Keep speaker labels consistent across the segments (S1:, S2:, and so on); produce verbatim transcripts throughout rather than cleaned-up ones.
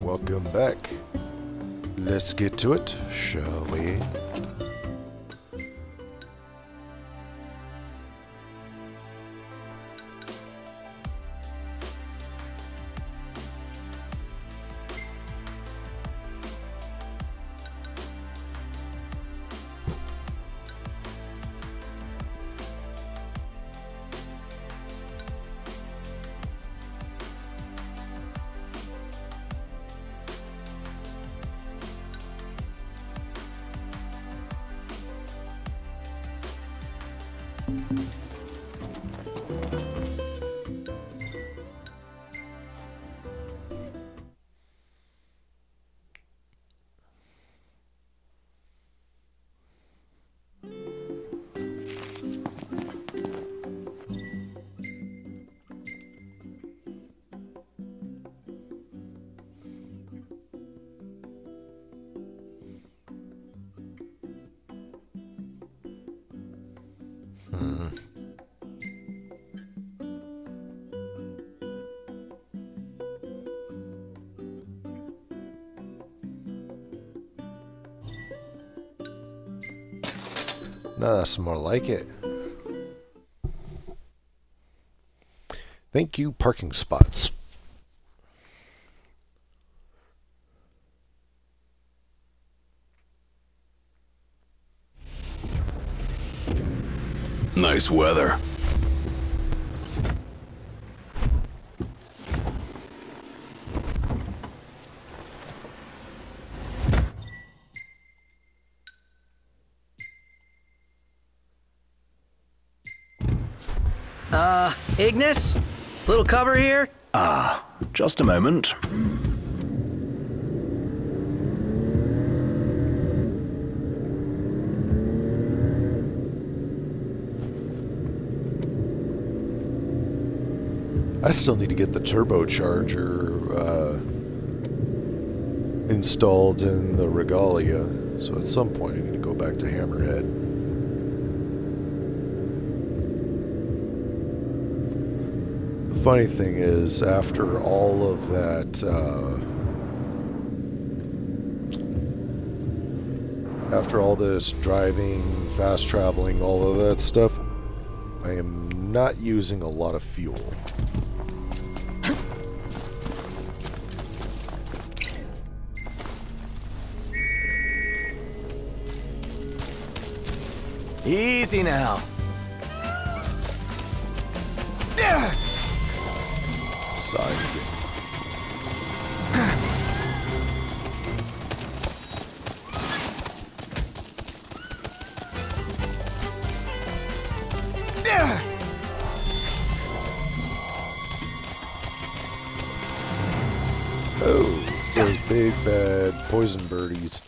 S1: welcome back. Let's get to it, shall we? Hmm. No, that's more like it. Thank you, parking spots.
S2: Nice weather.
S3: Uh, Ignis? Little cover here?
S2: Ah, just a moment.
S1: I still need to get the turbocharger uh, installed in the Regalia, so at some point I need to go back to Hammerhead. The funny thing is, after all of that, uh, after all this driving, fast traveling, all of that stuff, I am not using a lot of fuel.
S3: Easy now.
S1: Side. Oh, it's those big bad poison birdies.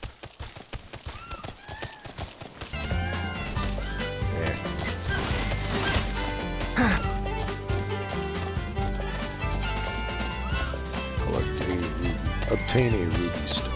S1: Obtain a ruby stone.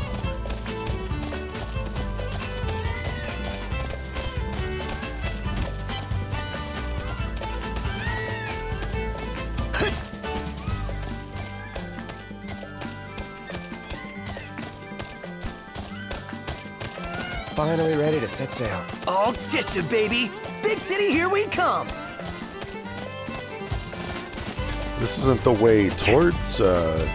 S3: Finally ready to set sail. All tissue, baby! Big city, here we come!
S1: This isn't the way towards, uh...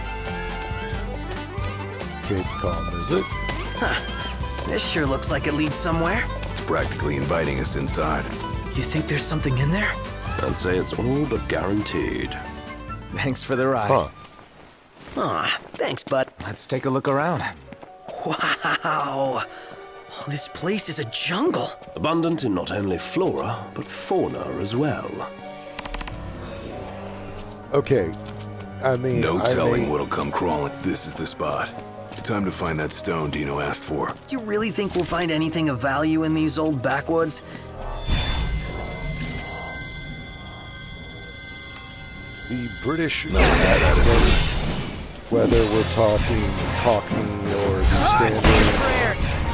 S1: Cape Calm, is it?
S3: Huh. This sure looks like it leads somewhere.
S2: It's practically inviting us inside.
S3: You think there's something in there?
S4: I'd say it's all but guaranteed.
S3: Thanks for the ride.
S1: Huh.
S3: Aw, thanks, bud. Let's take a look around. Wow! This place is a jungle.
S4: Abundant in not only flora, but fauna as well.
S1: Okay. I mean,
S2: No
S1: I
S2: telling
S1: may...
S2: what'll come crawling. This is the spot. Time to find that stone Dino asked for.
S3: You really think we'll find anything of value in these old backwoods?
S1: The British...
S2: No, that
S1: whether we're talking Cockney or the standard...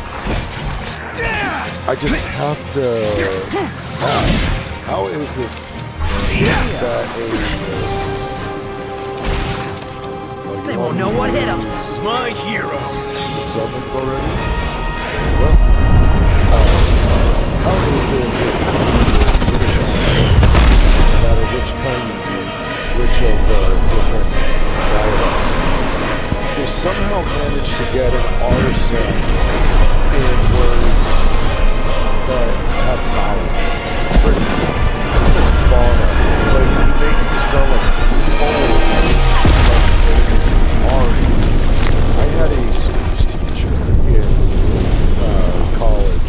S1: I just have to ask, how is it that a... Uh,
S3: They won't know what hit them.
S4: My hero.
S1: The summons already? Well, uh, how is it no matter which kind you do, which of the different dialects you use, they somehow manage to get an R sound in words that have vowels. For instance, he said fauna, but he makes it sound like oh, like I had a speech teacher in uh, college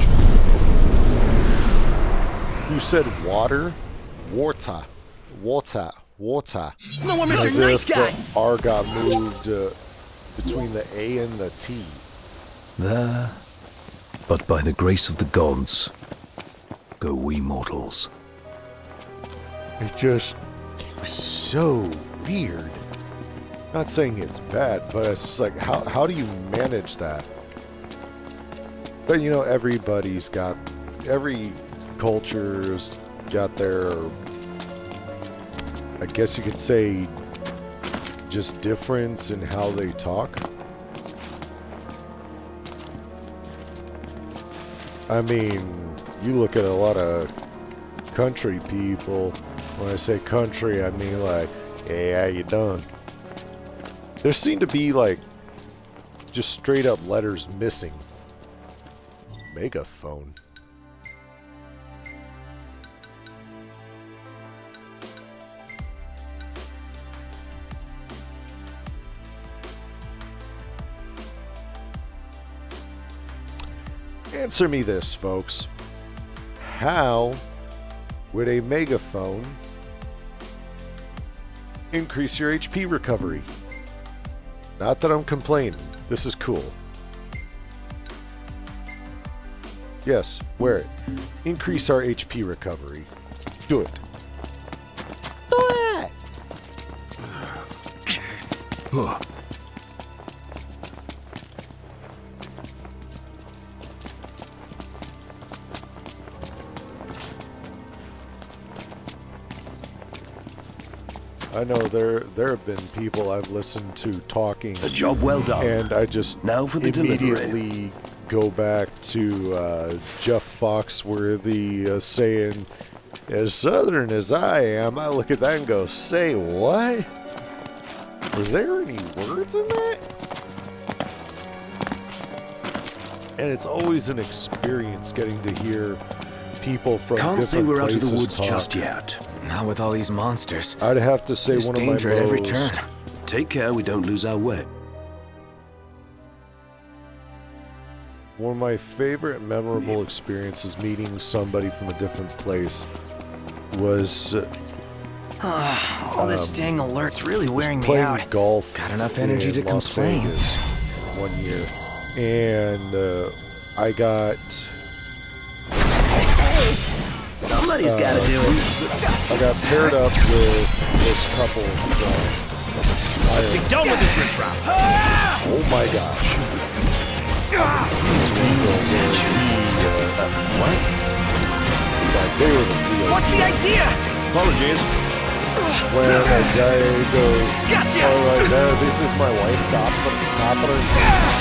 S1: who said water, water, water, water.
S3: No one, Mister
S1: As
S3: Nice
S1: if
S3: Guy!
S1: the R got moved uh, between the A and the T.
S4: There, but by the grace of the gods, go we mortals.
S1: It just it was so weird. Not saying it's bad, but it's just like, how, how do you manage that? But you know, everybody's got, every culture's got their, I guess you could say, just difference in how they talk. I mean, you look at a lot of country people. When I say country, I mean like, hey, how you doing? There seem to be like just straight up letters missing. Megaphone. Answer me this, folks. How would a megaphone increase your H P recovery? Not that I'm complaining. This is cool. Yes, wear it. Increase our H P recovery. Do it. Do it!
S2: Huh.
S1: I know there there have been people I've listened to talking,
S4: A job well done.
S1: and I just
S4: Now for the
S1: immediately
S4: delivery.
S1: go back to uh, Jeff Foxworthy uh, saying, "As southern as I am," I look at that and go, "Say what? Were there any words in that?" And it's always an experience getting to hear people from
S4: Can't say
S1: different
S4: we're out of
S1: places
S4: the woods
S1: talk.
S4: just yet.
S3: Not with all these monsters.
S1: I'd have to say
S3: There's
S1: one
S3: danger
S1: of my
S3: at every
S1: most
S3: turn.
S4: Take care we don't lose our way.
S1: One of my favorite memorable experiences meeting somebody from a different place was uh,
S3: All this
S1: Um,
S3: dang alert's really wearing me
S1: playing
S3: out.
S1: golf.
S3: Got enough energy
S1: in
S3: to
S1: Las
S3: complain.
S1: Vegas one year, and uh, I got
S3: Somebody's
S1: uh,
S3: gotta do it.
S1: I got paired up with this couple from
S3: Be
S1: Ireland.
S3: done with this riffraff.
S1: Oh my gosh! These people were the, uh,
S3: What?
S1: like they were the real.
S3: What's the idea?
S4: Apologies.
S1: When a guy goes,
S3: Gotcha!
S1: all right, now this is my wife, Catherine. Catherine.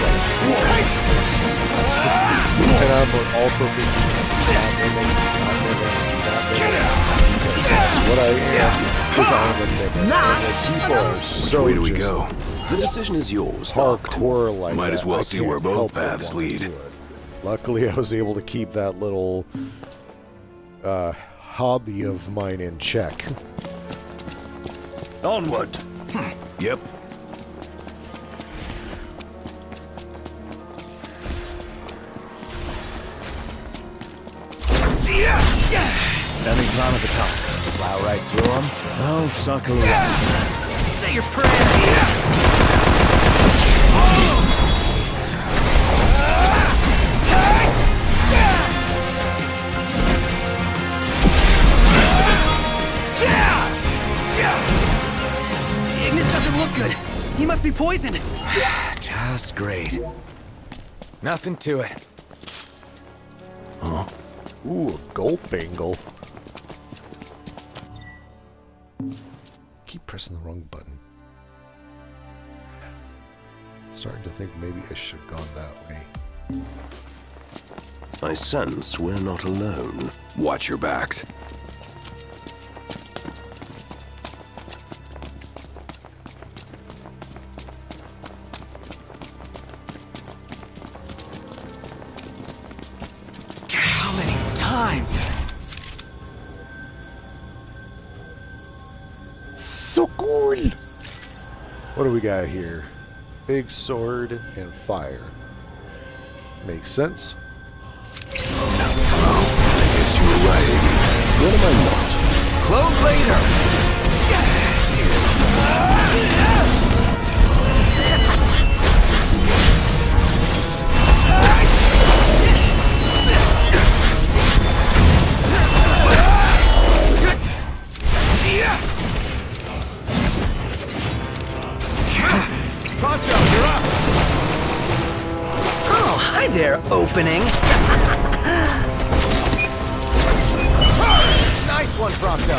S1: And I'm also thinking, not women, not women, not women. That's what I am, because I'm a nigga.
S3: Not
S1: And the people are so
S2: Where do we
S1: just
S2: go?
S4: The decision is yours. Noct.
S1: hardcore like
S2: Might
S1: that.
S2: as well
S1: I
S2: see
S1: can't
S2: where both
S1: help but
S2: paths
S1: wanna
S2: lead.
S1: do it. Luckily, I was able to keep that little uh, hobby of mine in check.
S4: Onward.
S2: Yep.
S3: Any plan of attack? Plow right through them?
S4: I'll suckle around.
S3: Say your prayers. Ignis doesn't look good. He must be poisoned. Just great. Nothing to it.
S1: Ooh, a gold bangle. Keep pressing the wrong button. starting to think maybe I should have gone that way.
S4: I sense we're not alone.
S2: Watch your backs.
S3: How many times?
S1: So cool! What do we got here? Big sword and fire. Makes sense.
S2: I guess you were right, Iggy.
S4: What am I not?
S3: Clone later! Oh, hi there, opening. Nice one, Prompto.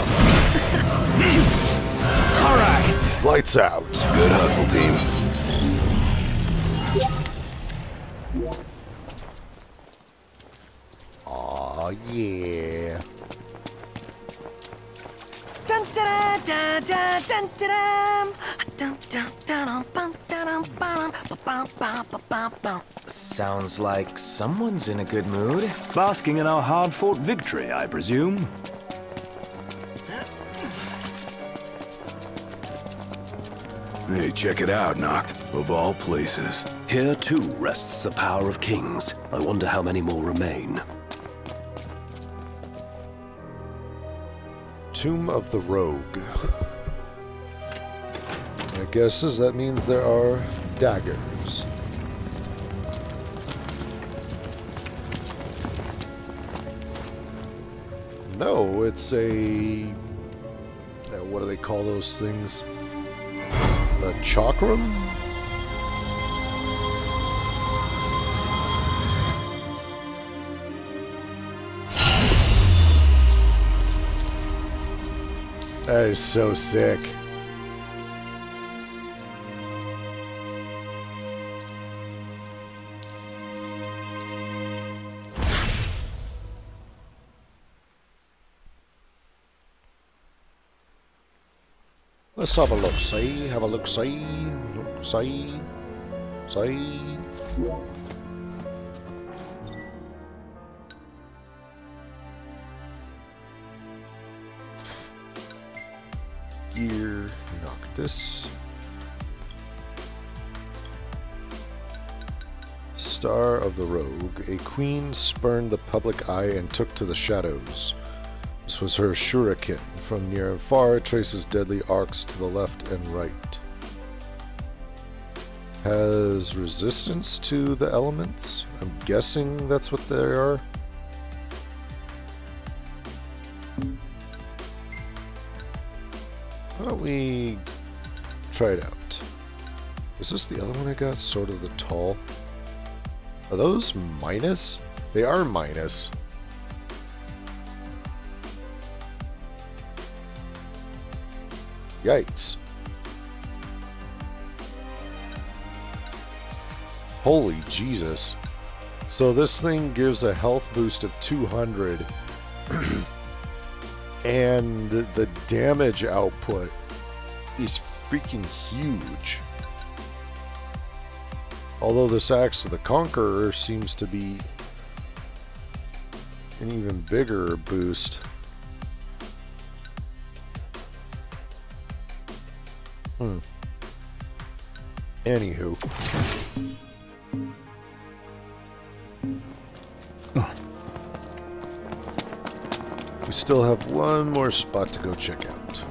S3: All right.
S1: Lights out.
S2: Good hustle, team.
S1: Aw, yeah.
S3: Dun da da da dun da dum. Dun dun dun bum dun bum bum bum bum bum. Sounds like someone's in a good mood.
S4: Basking in our hard-fought victory, I presume.
S2: Hey, check it out, Noct. Of all places.
S4: Here, too, rests the power of kings. I wonder how many more remain.
S1: Tomb of the Rogue. My guess is that means there are daggers. No, it's a... uh, what do they call those things? A chakram? That is so sick. Let's have a look, see, have a look, see, look, see, see. Gear Noctis. Star of the Rogue. A queen spurned the public eye and took to the shadows. This was her shuriken. From near and far, it traces deadly arcs to the left and right. Has resistance to the elements? I'm guessing that's what they are. Why don't we try it out? Is this the other one I got? Sword of the Tall? Are those minus? They are minus. Yikes. Holy Jesus. So this thing gives a health boost of two hundred. And the damage output is freaking huge. Although this Axe of the Conqueror seems to be an even bigger boost. Hmm. Anywho.
S4: Oh.
S1: We still have one more spot to go check out.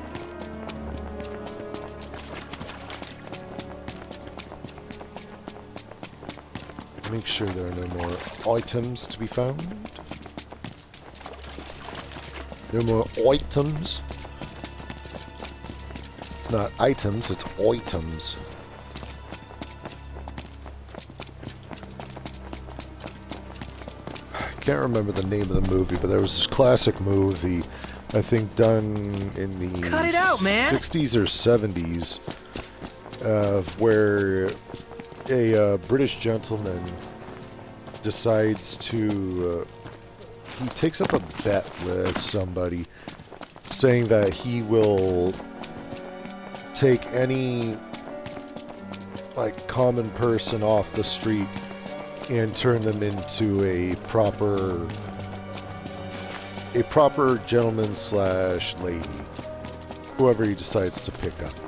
S1: Make sure there are no more items to be found. No more items. It's not items, it's items. I can't remember the name of the movie, but there was this classic movie, I think done in the
S3: Cut it out, man.
S1: sixties or seventies, of where a uh, British gentleman decides to, uh, he takes up a bet with somebody, saying that he will take any, like, common person off the street and turn them into a proper, a proper gentleman slash lady, whoever he decides to pick up.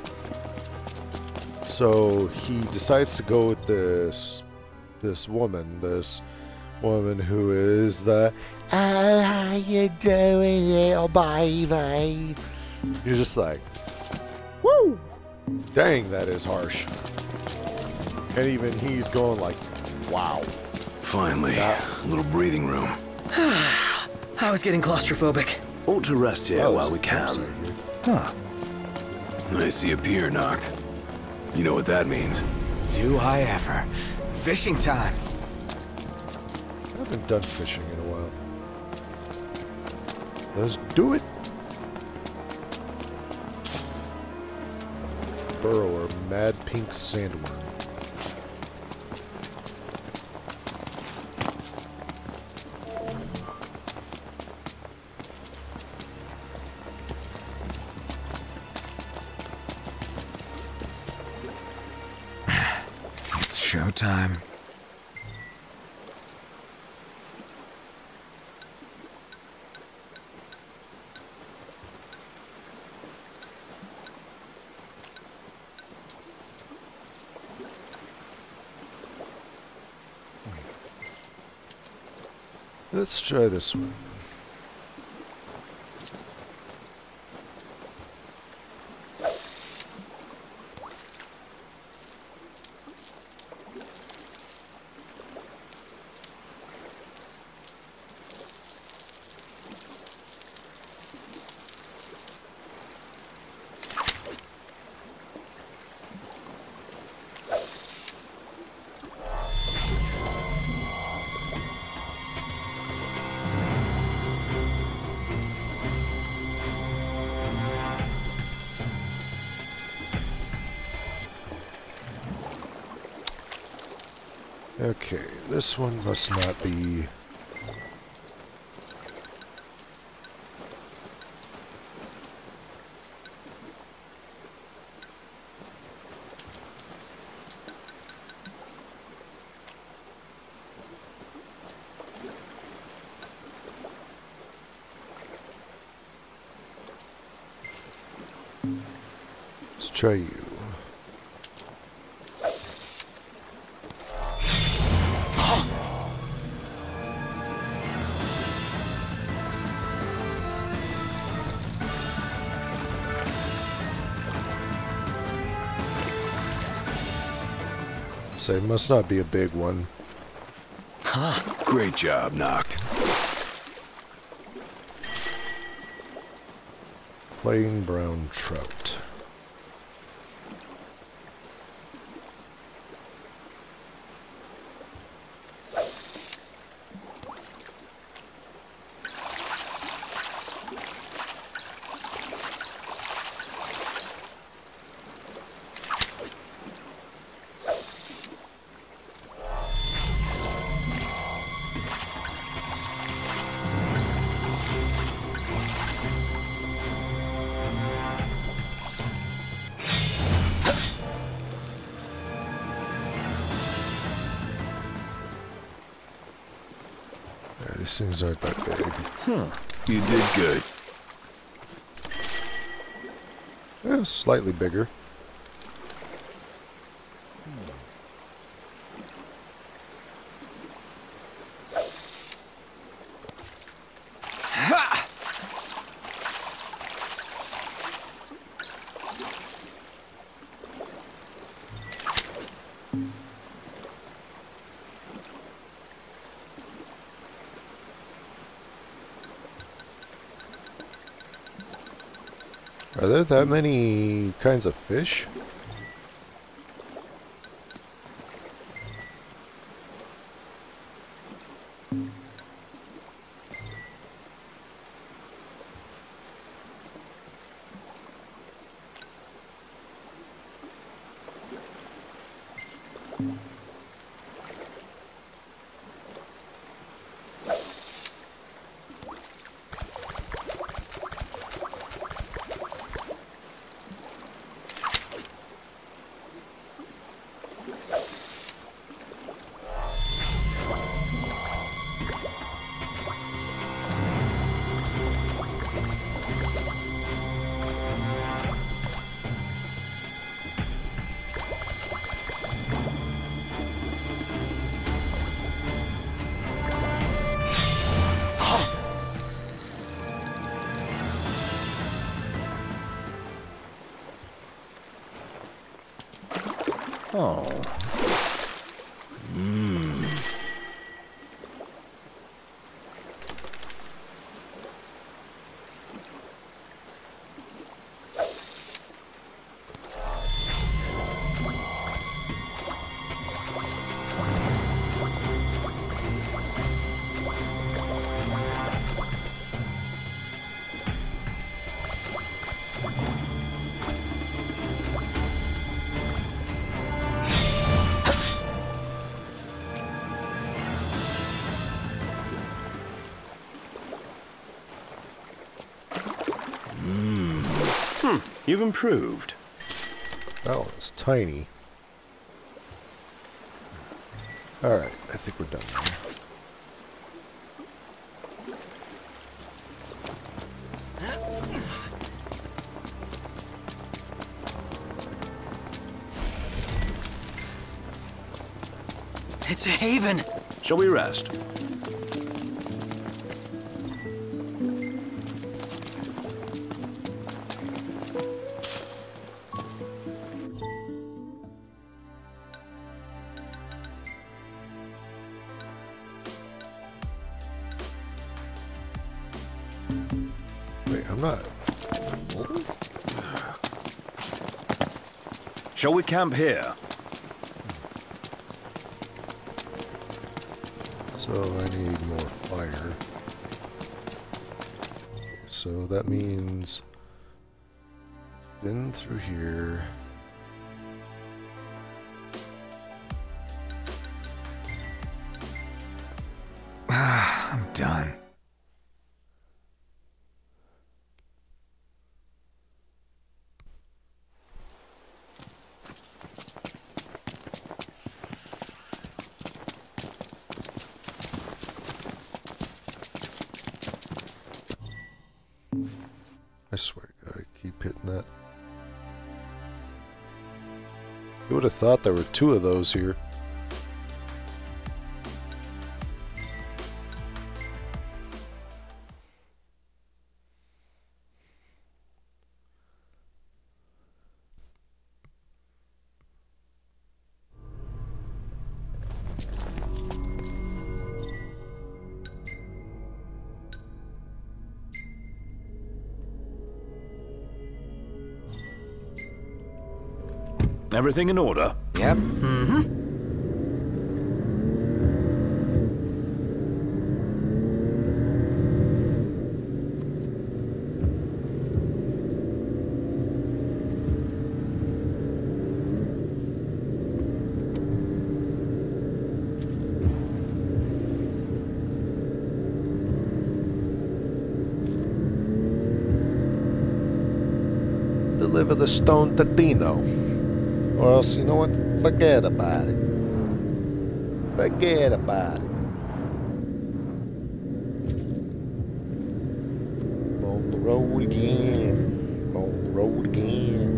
S1: So he decides to go with this this woman, this woman who is the, oh, how you doing, little baby? You're just like, woo! Dang, that is harsh. And even he's going like, wow.
S2: Finally,
S1: That-
S2: a little breathing room.
S3: I was getting claustrophobic.
S4: Ought to rest here
S1: Well,
S4: while
S1: there's
S4: we
S1: a
S4: can.
S1: campsite here.
S4: Huh.
S2: I see a pier knocked. You know what that means?
S3: Do I ever. Fishing time.
S1: I haven't done fishing in a while. Let's do it. Burrow or mad pink sandworm.
S3: It's showtime.
S1: Let's try this one. Okay, this one must not be... Let's try you. So it must not be a big one.
S2: Great job, Knocked.
S1: Plain brown trout. Yeah, these things aren't that big.
S2: You did good.
S1: Yeah, slightly bigger. Are there that many kinds of fish?
S4: Oh.
S2: Mmm.
S4: You've improved.
S1: Oh, it's tiny. Alright, I think we're done now.
S3: It's a haven.
S4: Shall we rest?
S1: Wait, I'm not...
S4: Shall we camp here?
S1: So I need more fire. So that means... Been through here...
S3: I'm done.
S1: I swear to God, I keep hitting that. You would have thought there were two of those here.
S4: Everything in order?
S3: Yep. Mm-hmm.
S1: Deliver the stone to Dino. Or else, you know what? Forget about it. Forget about it. On the road again. On the road again.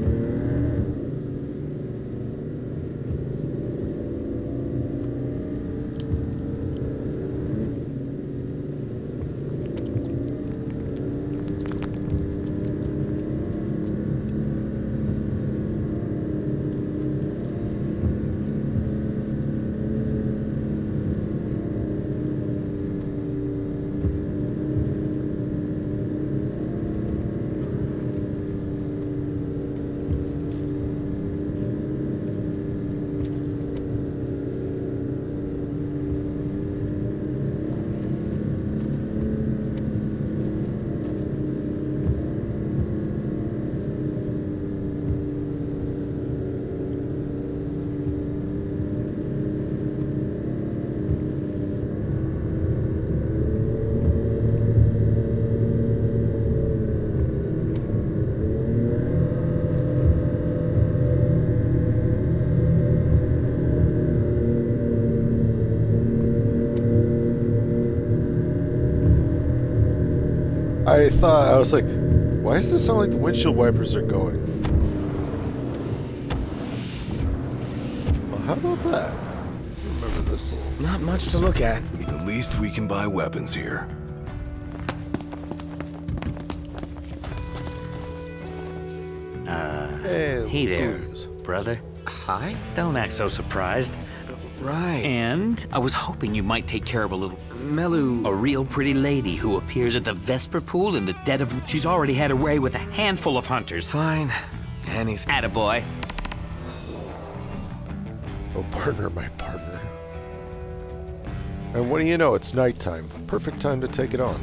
S1: I thought, I was like, why does it sound like the windshield wipers are going? Well, how about that? Remember this little...
S3: Not much to look at.
S2: At least we can buy weapons here.
S5: Uh,
S1: Hey,
S5: hey there,
S1: booze.
S5: brother.
S3: pie?
S5: Don't act so surprised.
S3: Right.
S5: And I was hoping you might take care of a little...
S3: Melu...
S5: A real pretty lady who appears at the Vesper Pool in the dead of... She's already had her way with a handful of hunters.
S3: Fine. Anything.
S5: Attaboy.
S1: Oh, partner, my partner. And what do you know? It's nighttime. Perfect time to take it on.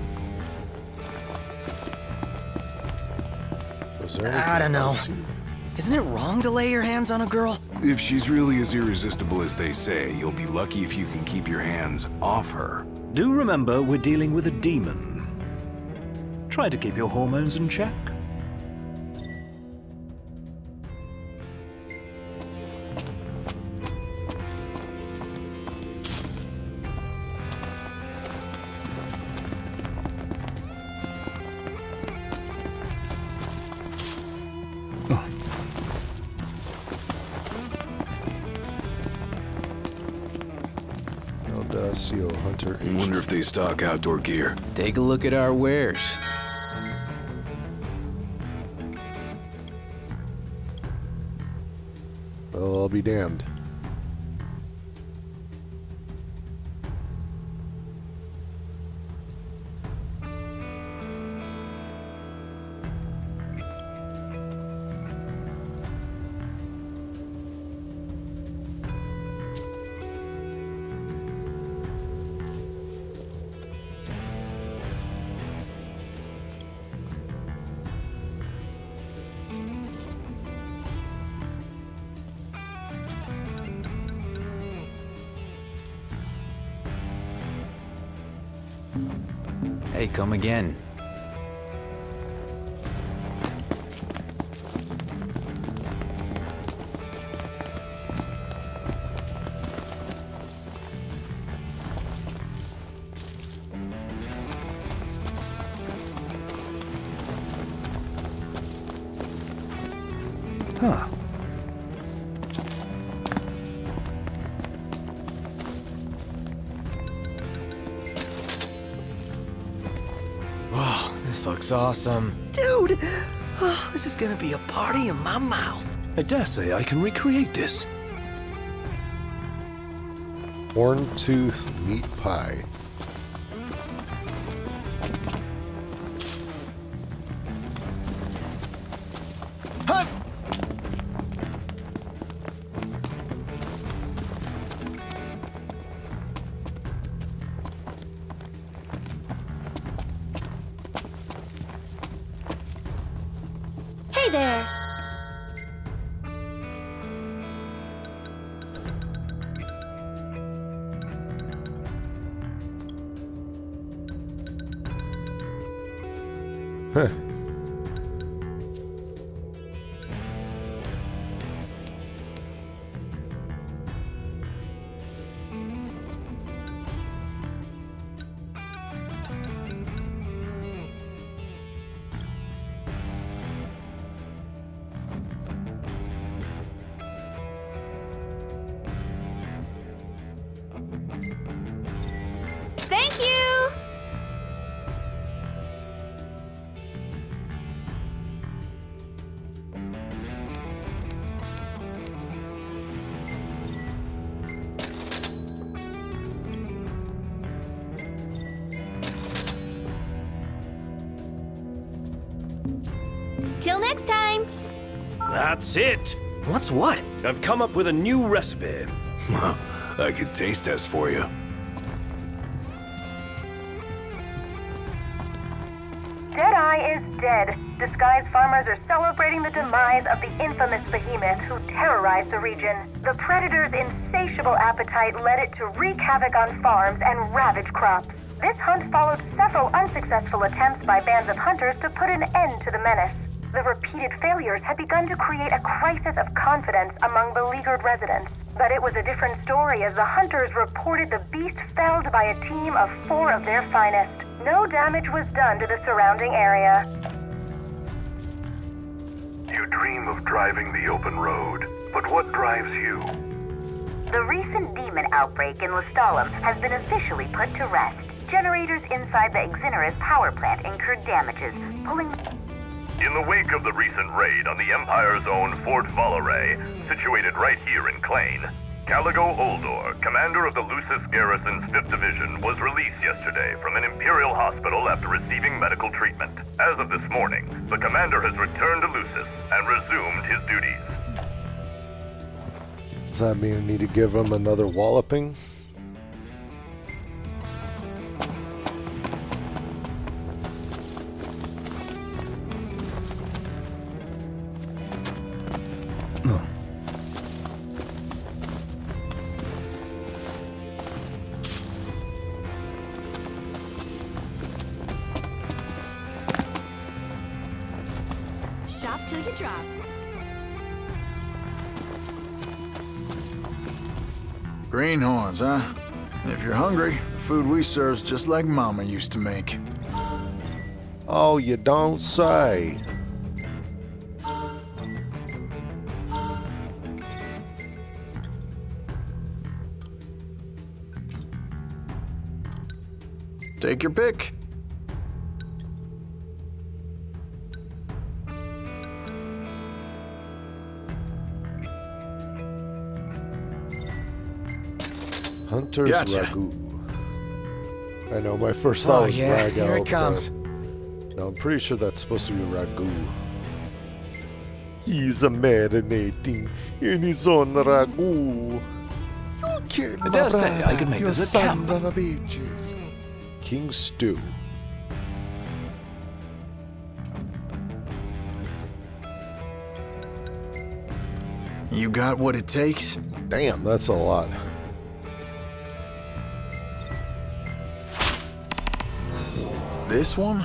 S1: Was there
S3: I don't
S1: anything
S3: know.
S1: else you-
S3: Isn't it wrong to lay your hands on a girl?
S2: If she's really as irresistible as they say, you'll be lucky if you can keep your hands off her.
S4: Do remember, we're dealing with a demon. Try to keep your hormones in check.
S1: Audacio Hunter.
S2: I wonder if they stock outdoor gear.
S3: Take a look at our wares.
S1: Well, I'll be damned.
S3: Hey, come again.
S4: Huh.
S3: Oh, this looks awesome. Dude! Oh, this is gonna be a party in my mouth.
S4: I dare say I can recreate this.
S1: Horn tooth meat pie.
S3: Huh!
S6: Hey there!
S1: Huh.
S6: Thank you! Till next time!
S4: That's it!
S3: What's what?
S4: I've come up with a new recipe.
S2: I could taste test for you.
S7: Deadeye is dead. Disguised farmers are celebrating the demise of the infamous behemoth who terrorized the region. The predator's insatiable appetite led it to wreak havoc on farms and ravage crops. This hunt followed several unsuccessful attempts by bands of hunters to put an end to the menace. The repeated failures had begun to create a crisis of confidence among beleaguered residents. But it was a different story as the hunters reported the beast felled by a team of four of their finest. No damage was done to the surrounding area.
S8: You dream of driving the open road, but what drives you?
S7: The recent demon outbreak in Lestalem has been officially put to rest. Generators inside the Exinera's power plant incurred damages, pulling...
S8: In the wake of the recent raid on the Empire's own Fort Valeray, situated right here in Clane, Caligo Oldor, commander of the Lucis Garrison's fifth Division, was released yesterday from an Imperial hospital after receiving medical treatment. As of this morning, the commander has returned to Lucis and resumed his duties.
S1: Does that mean I need to give him another walloping?
S6: Shop till you drop.
S9: Greenhorns, huh? If you're hungry, the food we serve's just like Mama used to make.
S1: Oh, you don't say.
S9: Take your pick.
S1: Hunter's
S9: Gotcha.
S1: Ragu. I know, my first thought
S3: Oh
S1: was
S3: yeah,
S1: Rag
S3: here
S1: Out,
S3: it comes.
S1: but no, I'm pretty sure that's supposed to be Ragu. He's a marinating in his own Ragu. You killed
S4: I
S1: my
S4: dare say
S1: brother,
S4: I could make
S1: you
S4: this a
S1: sons
S4: camp.
S1: of a bitches. King Stew.
S9: You got what it takes?
S1: Damn, that's a lot.
S9: This one?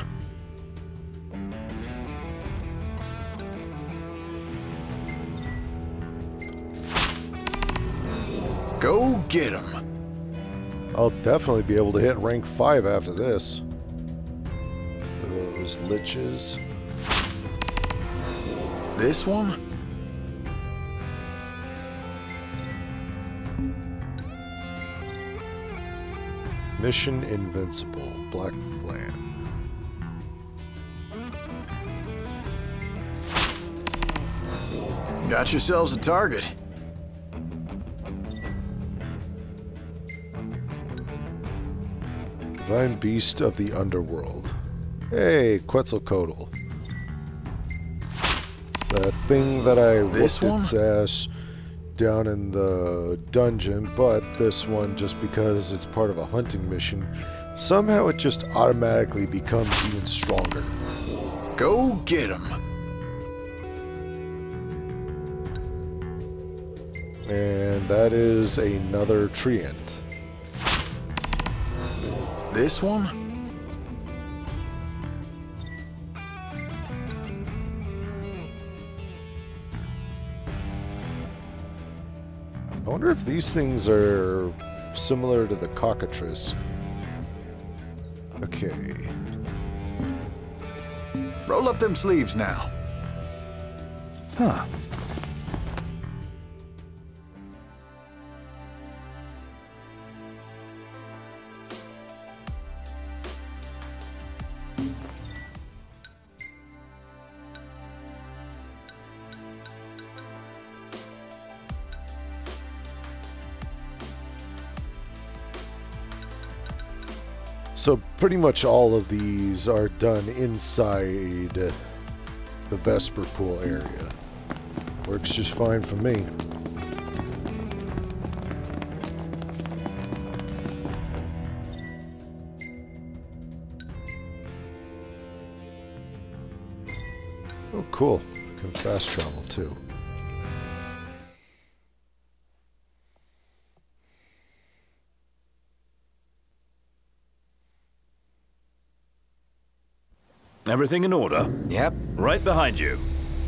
S9: Go get 'em.
S1: I'll definitely be able to hit rank five after this. Those liches.
S9: This one?
S1: Mission Invincible. Black Flan.
S9: Got yourselves a target.
S1: Divine Beast of the Underworld. Hey, Quetzalcoatl. That thing that I
S9: This
S1: whooped its ass down in the dungeon, but this one, just because it's part of a hunting mission, somehow it just automatically becomes even stronger.
S9: Go get 'em.
S1: And that is another treant.
S9: This one?
S1: I wonder if these things are similar to the cockatrice. Okay.
S9: Roll up them sleeves now.
S4: Huh.
S1: So pretty much all of these are done inside the Vesper Pool area. Works just fine for me. Oh, cool. Can fast travel too.
S4: Everything in order?
S3: Yep.
S4: Right behind you.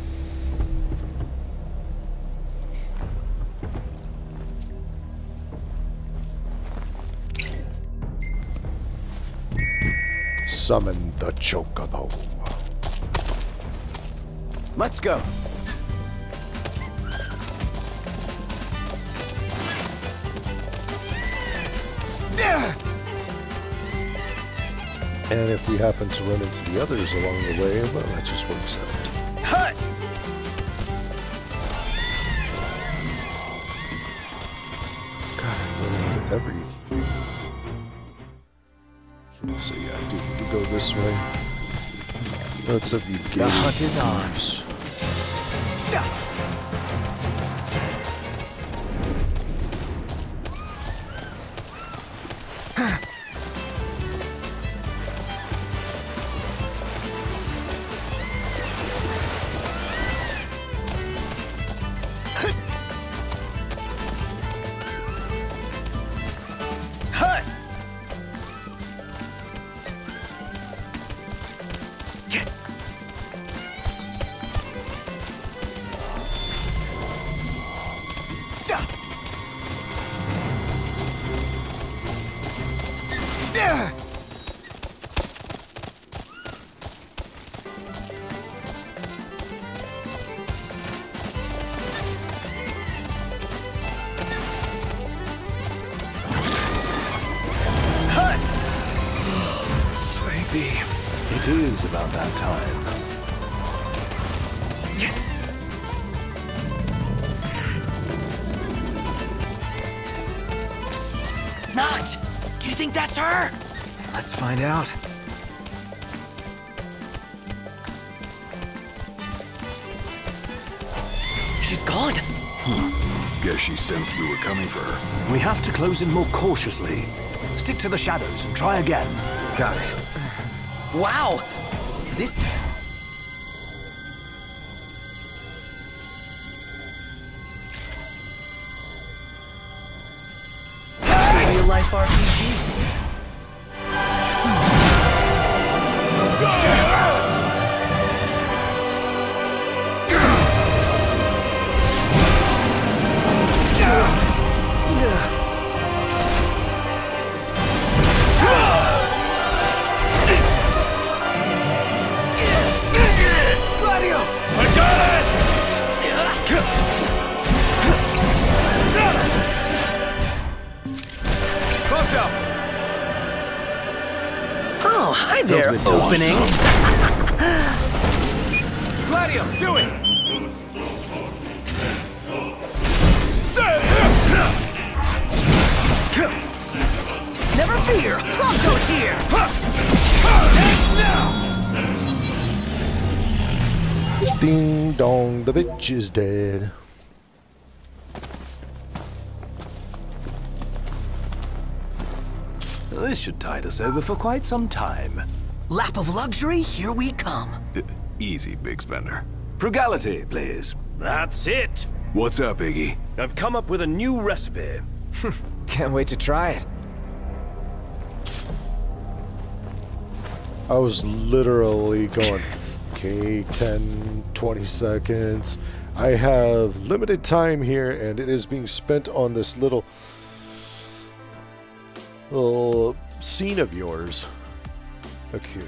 S1: Summon the Chocobo.
S3: Let's go.
S1: And if we happen to run into the others along the way, well, that just works out.
S3: Hut!
S1: God, I learned everything. So yeah, I do need to go this way. Let's have you get
S3: The hunt is on.
S4: It is about that time.
S3: Not! Do you think that's her?
S10: Let's find out.
S3: She's gone.
S2: Guess she sensed we were coming for her.
S4: We have to close in more cautiously. Stick to the shadows and try again.
S10: Got it.
S3: Wow! This... Real life R P G. Oh, hi there, opening.
S10: Gladio, do it!
S3: Never fear, Bronco's here.
S1: Ding dong, the bitch is dead.
S4: This should tide us over for quite some time.
S3: Lap of luxury, here we come.
S2: Uh, easy, big spender.
S4: Frugality, please.
S11: That's it.
S2: What's up, Iggy?
S11: I've come up with a new recipe.
S10: Can't wait to try it.
S1: I was literally going, okay, ten, twenty seconds. I have limited time here, and it is being spent on this little, little scene of yours. Okay.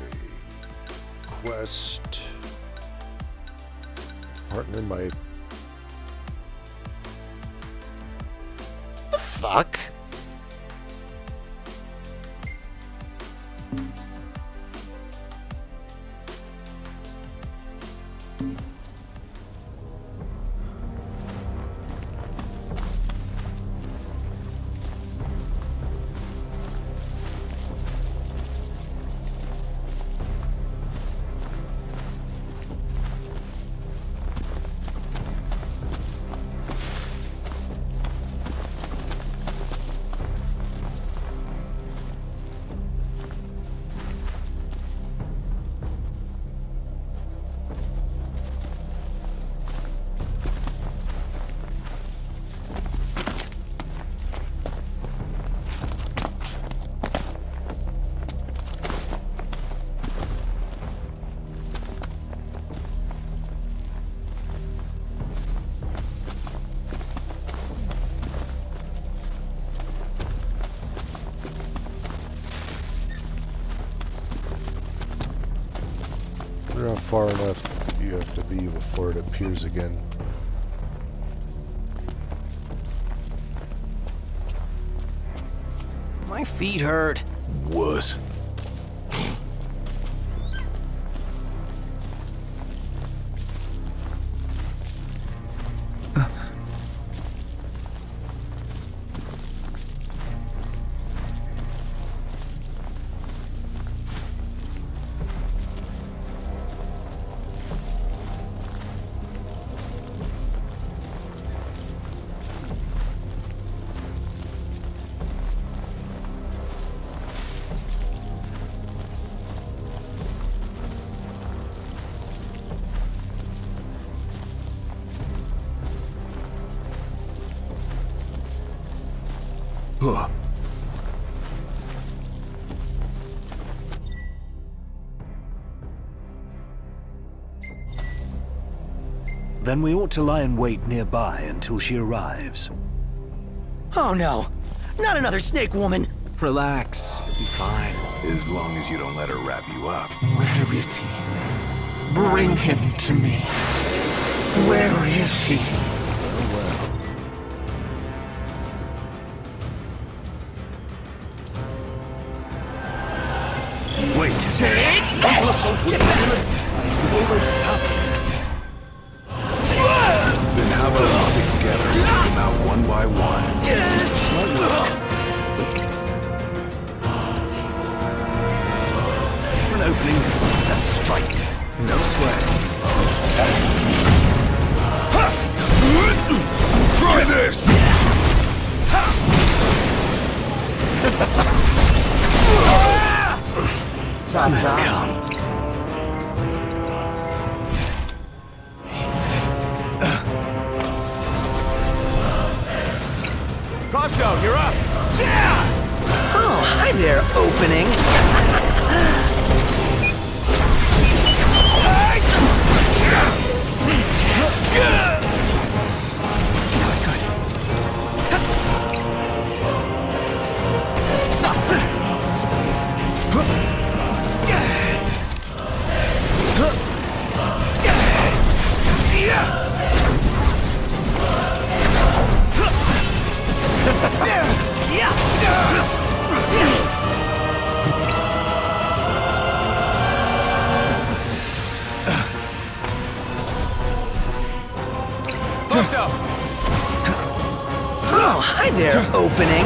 S1: Quest. Partner my... The fuck? How far enough you have to be before it appears again.
S3: My feet hurt.
S2: Wuss. Huh.
S4: Then we ought to lie in wait nearby until she arrives.
S3: Oh no! Not another snake woman!
S10: Relax. You'll be fine.
S2: As long as you don't let her wrap you up.
S12: Where is he? Bring him to me. Where is he?
S4: Wait.
S12: Take this!
S4: Get back!
S2: Then how about we stick together and take them out one by one?
S4: For an opening, then strike.
S10: No sweat.
S2: Try this!
S10: Let's come.
S11: Prompto, you're up!
S3: Oh, hi there, opening! Oh, hi there, opening!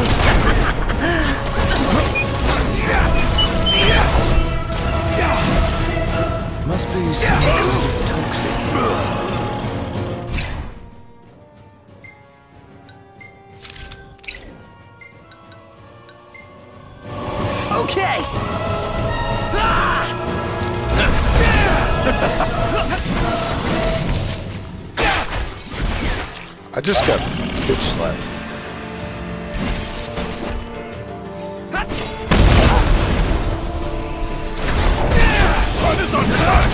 S4: Must be some kind of toxic.
S3: Okay!
S1: I just got bitch slapped.
S2: Try this on your side!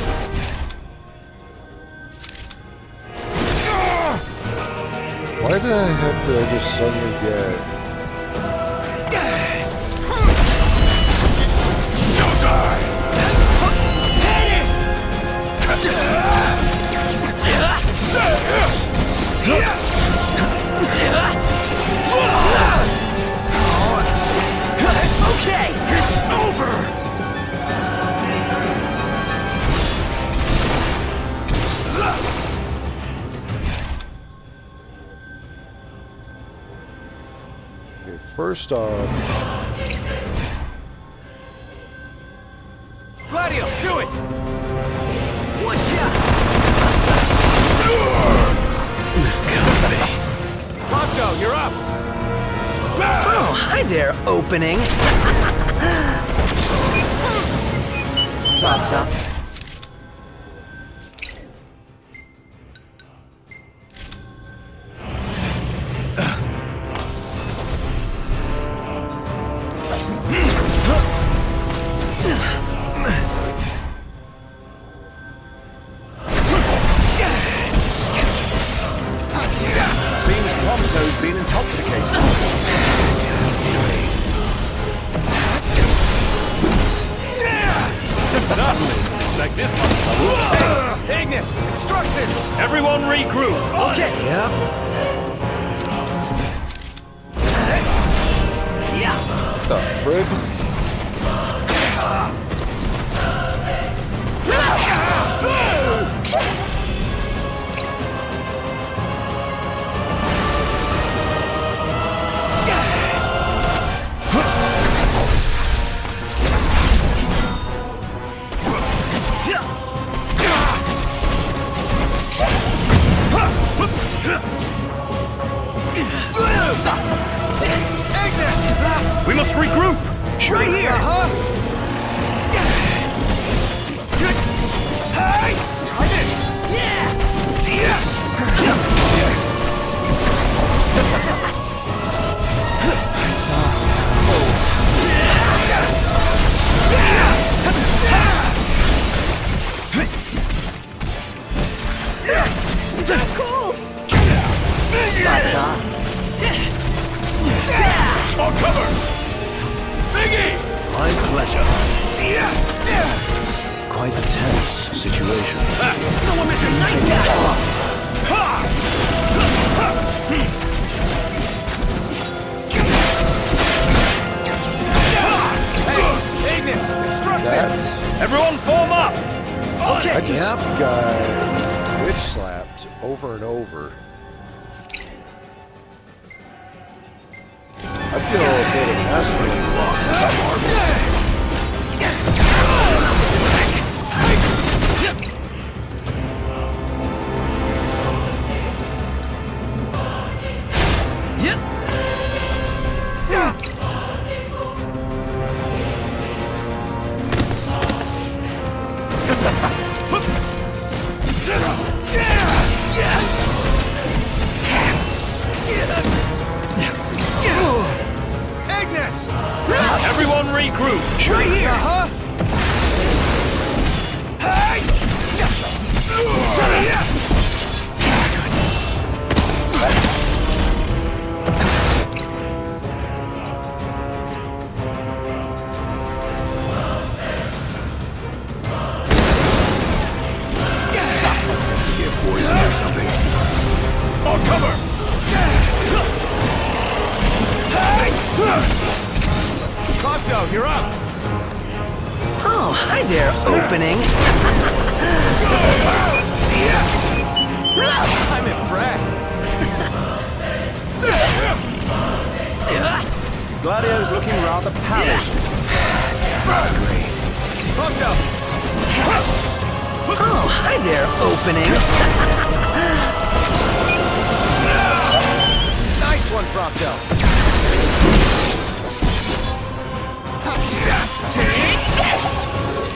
S1: Why the heck did I just suddenly get...
S2: Don't die!
S3: Okay, it's over!
S1: Okay, first off...
S11: Gladio, do it!
S3: What's ya?
S4: Let's go, baby.
S11: Prompto, you're up!
S3: Oh, hi there, opening!
S10: Ta-ta.
S11: Seems Prompto's been intoxicated. Certainly. Expect this much trouble. Hey, Ignis, instructions! Everyone regroup!
S3: Okay.
S10: Yep.
S1: The frig?
S11: Ignis! We must regroup!
S3: Right here!
S11: Uh-huh! Hey! Try this!
S3: Yeah!
S11: cover! Biggie!
S4: My pleasure. Quite a tense situation.
S3: No one Mister Nice Guy!
S11: Hey, Ignis! Instructions!
S1: That's...
S11: Everyone form up!
S3: Okay,
S1: I just
S3: yep.
S1: got witch slapped over and over. I feel a bit of mastery lost to some marbles.
S11: Ignis! Everyone regroup!
S3: Right here!
S11: Uh-huh! Hey!
S2: Get poison or something.
S11: On cover! Cocteau, you're up!
S3: Oh, hi there, opening.
S11: I'm impressed.
S4: Gladio's looking rather pallid.
S2: That's great.
S11: Cocteau!
S3: Oh, hi there, opening.
S11: Nice one, Procto.
S12: Yes!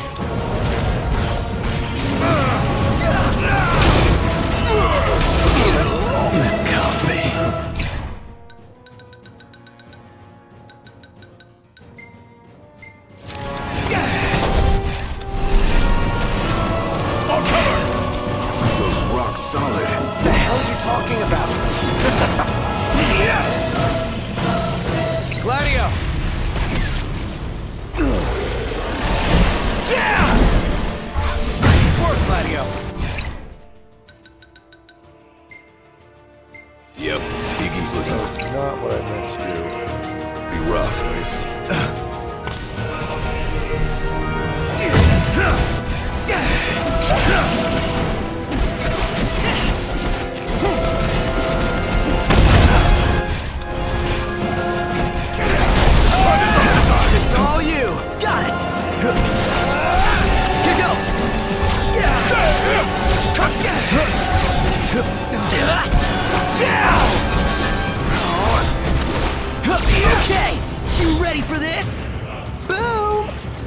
S4: This can't be.
S11: On cover!
S2: Those rocks solid.
S3: The hell are you talking about?
S11: Gladio! Nice work, Gladio!
S2: Yep, Iggy's looking
S1: That's not what I meant to do.
S2: be rough.
S3: It's all you. Got it. Here goes. Okay, you ready for this? Boom!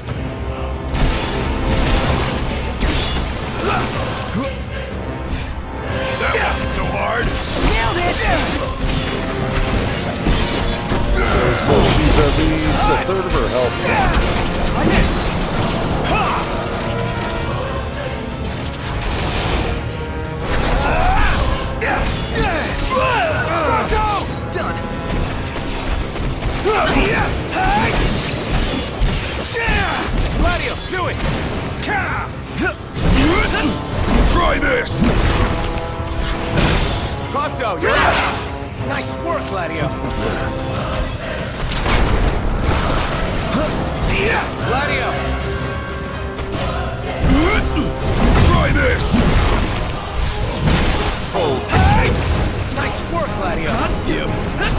S11: That wasn't so hard!
S3: Nailed it!
S1: So she's at least a third of her health.
S11: I missed!
S3: Done.
S11: Gladio, do it!
S2: Try this!
S11: Cocteau, you're up! Nice work, Gladio! Gladio!
S2: Try this!
S11: Hold! Nice work, Gladio!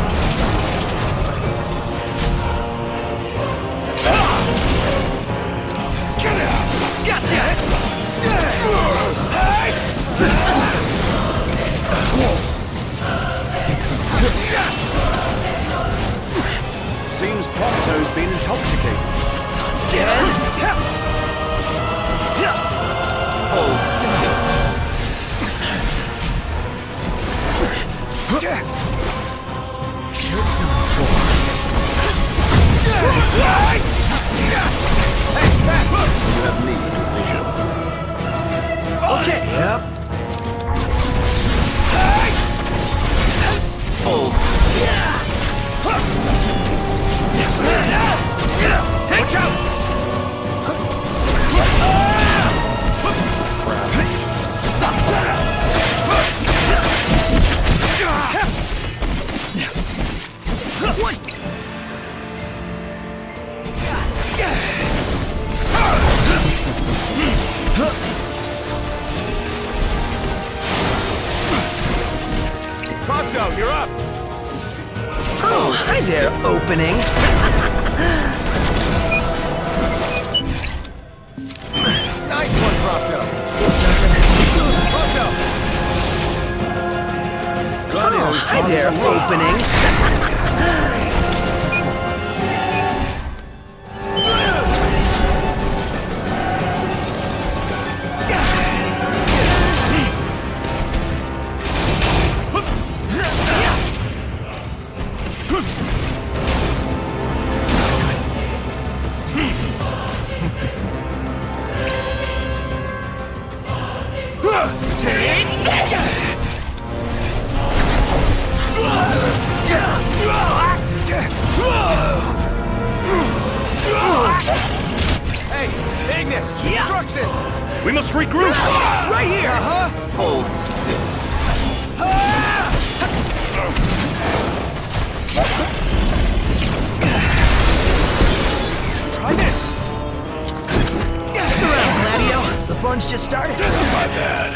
S4: Seems Procto's been intoxicated.
S11: Hold still.
S3: You're done for.
S4: You have need of vision.
S3: Okay. Yep.
S11: Hold.
S3: there, opening.
S10: Nice one, Prompto. Prompto.
S3: Oh, hi there, opening.
S12: Take this!
S11: Hey, Ignis! Instructions!
S5: We must regroup!
S3: Right here!
S11: Uh-huh!
S10: Hold still.
S11: Try this!
S3: Stick around, Gladio. The fun's just started.
S4: My bad.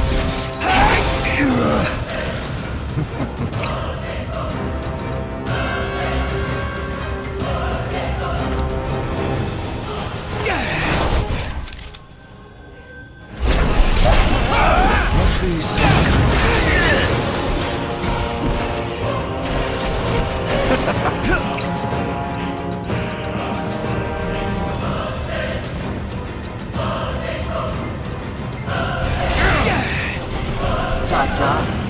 S4: Must be
S3: Ta-ta.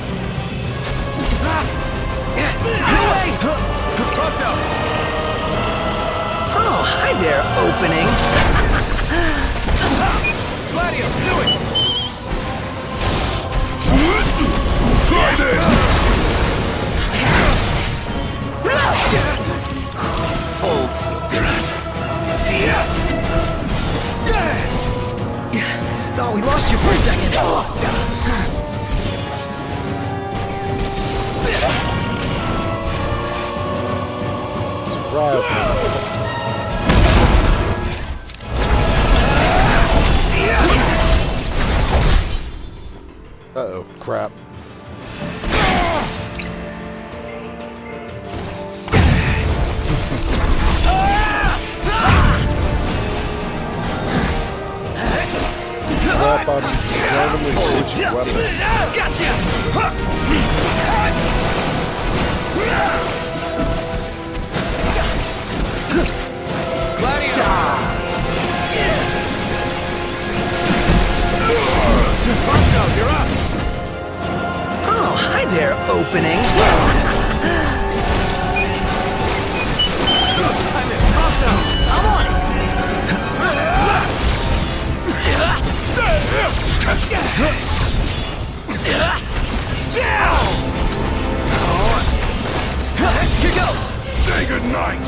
S11: Prompto!
S3: Oh, hi there, opening.
S11: Gladio, do it!
S4: try this!
S10: Hold still.
S3: Thought we lost you for a second.
S1: Surprise me. Uh-oh, crap. Crap, I'm randomly switching weapons.
S3: Gotcha!
S11: Gladio! Prompto, you're up!
S3: Oh, hi there, opening.
S11: I'm in, Prompto!
S3: I'm on it. Here goes.
S4: Say goodnight!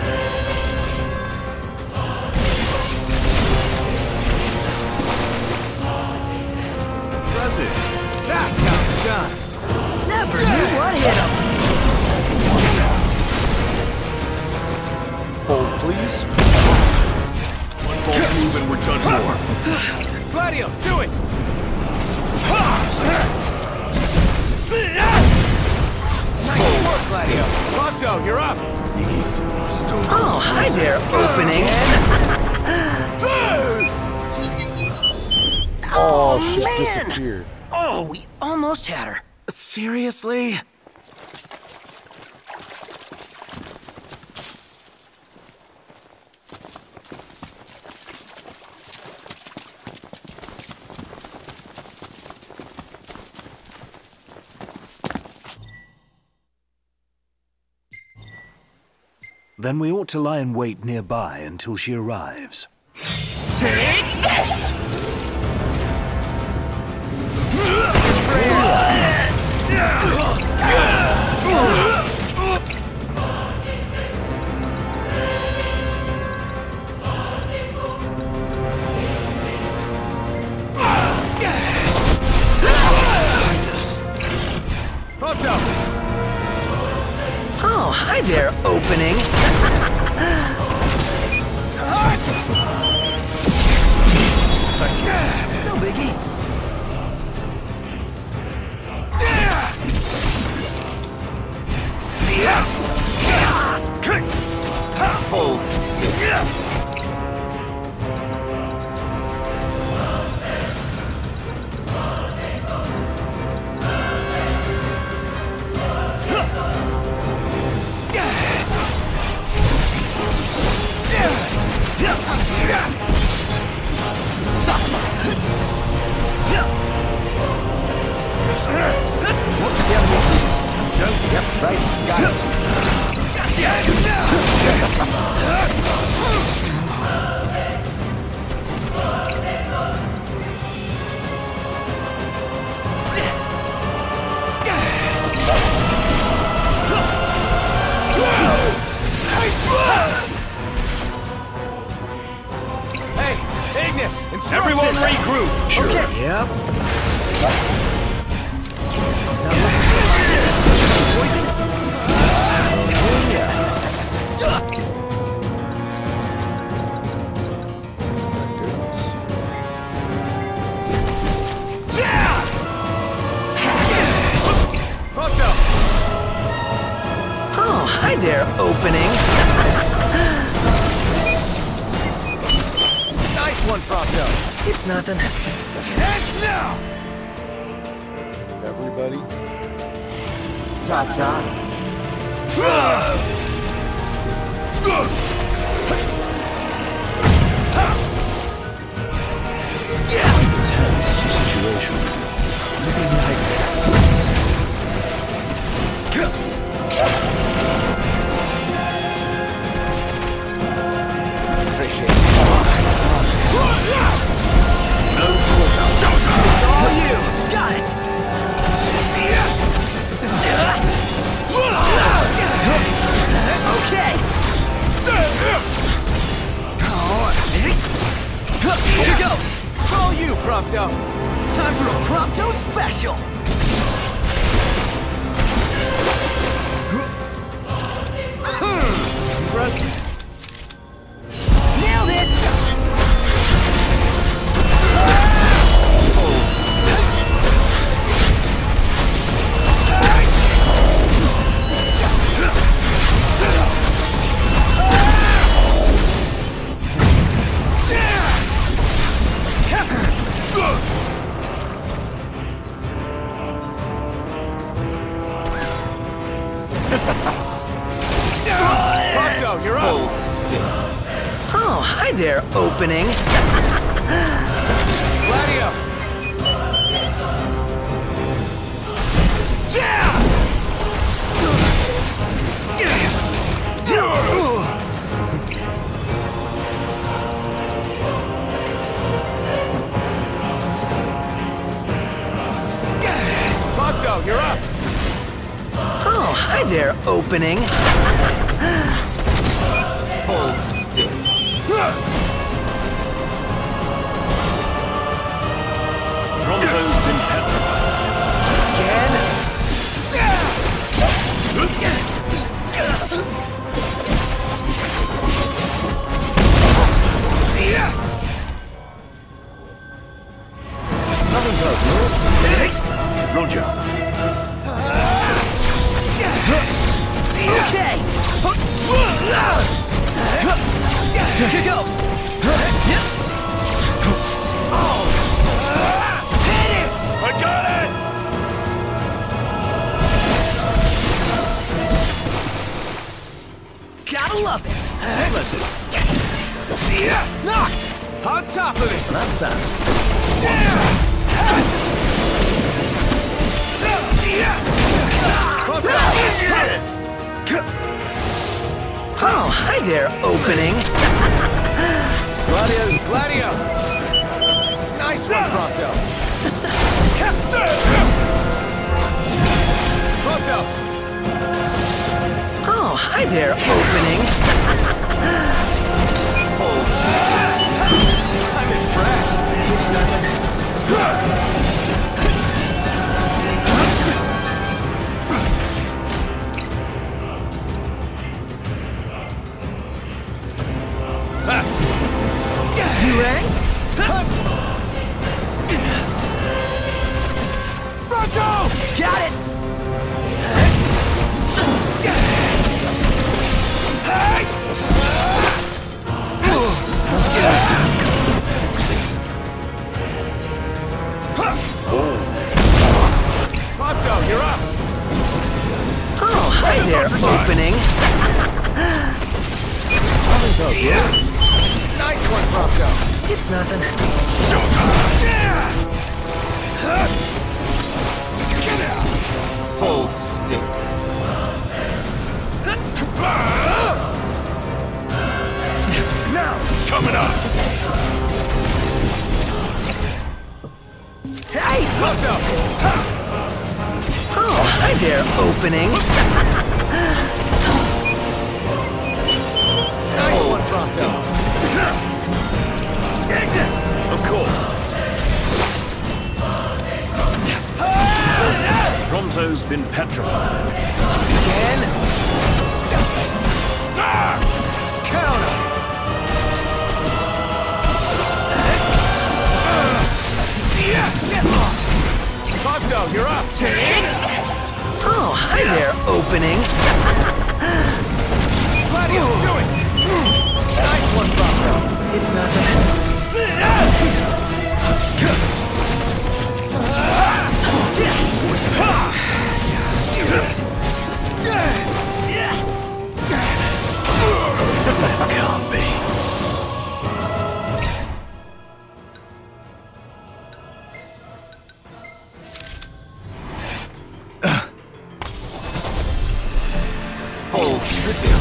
S11: Impressive. That's how it's done.
S3: Never knew what hit him.
S1: Hold, please.
S4: One false move and we're done for.
S11: Gladio, do it! Nice work, Gladio. Prompto, you're up!
S3: Oh, hi there, opening.
S1: Oh, she
S3: man.
S1: disappeared.
S3: Oh, we almost had her.
S10: Seriously?
S4: Then we ought to lie in wait nearby until she arrives.
S12: Take this!
S11: Prompto!
S3: Oh, hi there, opening. No biggie.
S10: still.
S3: What's the enemy's weakness? Don't. Yep, right. Got it.
S11: Hey, Ignis! Everyone regroup!
S3: Sure. Okay. Yep. Poison? Yeah.
S11: Prompto!
S3: Oh, hi there, opening.
S11: Nice one, Prompto!
S3: It's nothing.
S11: Hands now!
S1: Everybody.
S3: Ta-ta.
S4: Tense situation.
S3: Living nightmare. Appreciate it.
S11: No
S3: It's all you. Got it. Okay. Here goes.
S11: It's all you, Prompto!
S3: Time for a Prompto special. Nailed it.
S11: Prompto, you're up!
S10: Hold still.
S3: Oh, hi there, opening.
S11: Gladio! Prompto, you're up!
S3: Oh, hi there, opening.
S10: Hold still.
S11: Prompto's been petrified.
S3: Again?
S4: Nothing personal. Roger.
S3: Okay. Here goes. Oh. Hit it.
S11: I got it!
S3: Gotta love it. Knocked.
S11: On top of it!
S4: That's that.
S3: Oh, hi there, opening.
S11: Gladio's Gladio! Nice one, Prompto! Prompto!
S3: Oh, hi there, opening.
S11: I'm impressed!
S3: It's nothing. You rang?
S11: Prompto!
S3: Got it! Prompto, dude. Nice one, Prompto. It's nothing.
S10: Hold still.
S3: Now!
S11: Coming up!
S3: Hey!
S11: Prompto!
S3: Oh, hi there, opening. Nice one, Prompto.
S11: Ignis! Of course.
S4: Prompto's been petrified.
S3: Again?
S11: Ah!
S3: Count it! Get lost!
S11: Prompto, you're up!
S3: Oh, hi there, opening.
S11: Gladio, do it!
S3: Nice one, Prompto. It's nothing.
S4: This can't be.
S10: Hold still.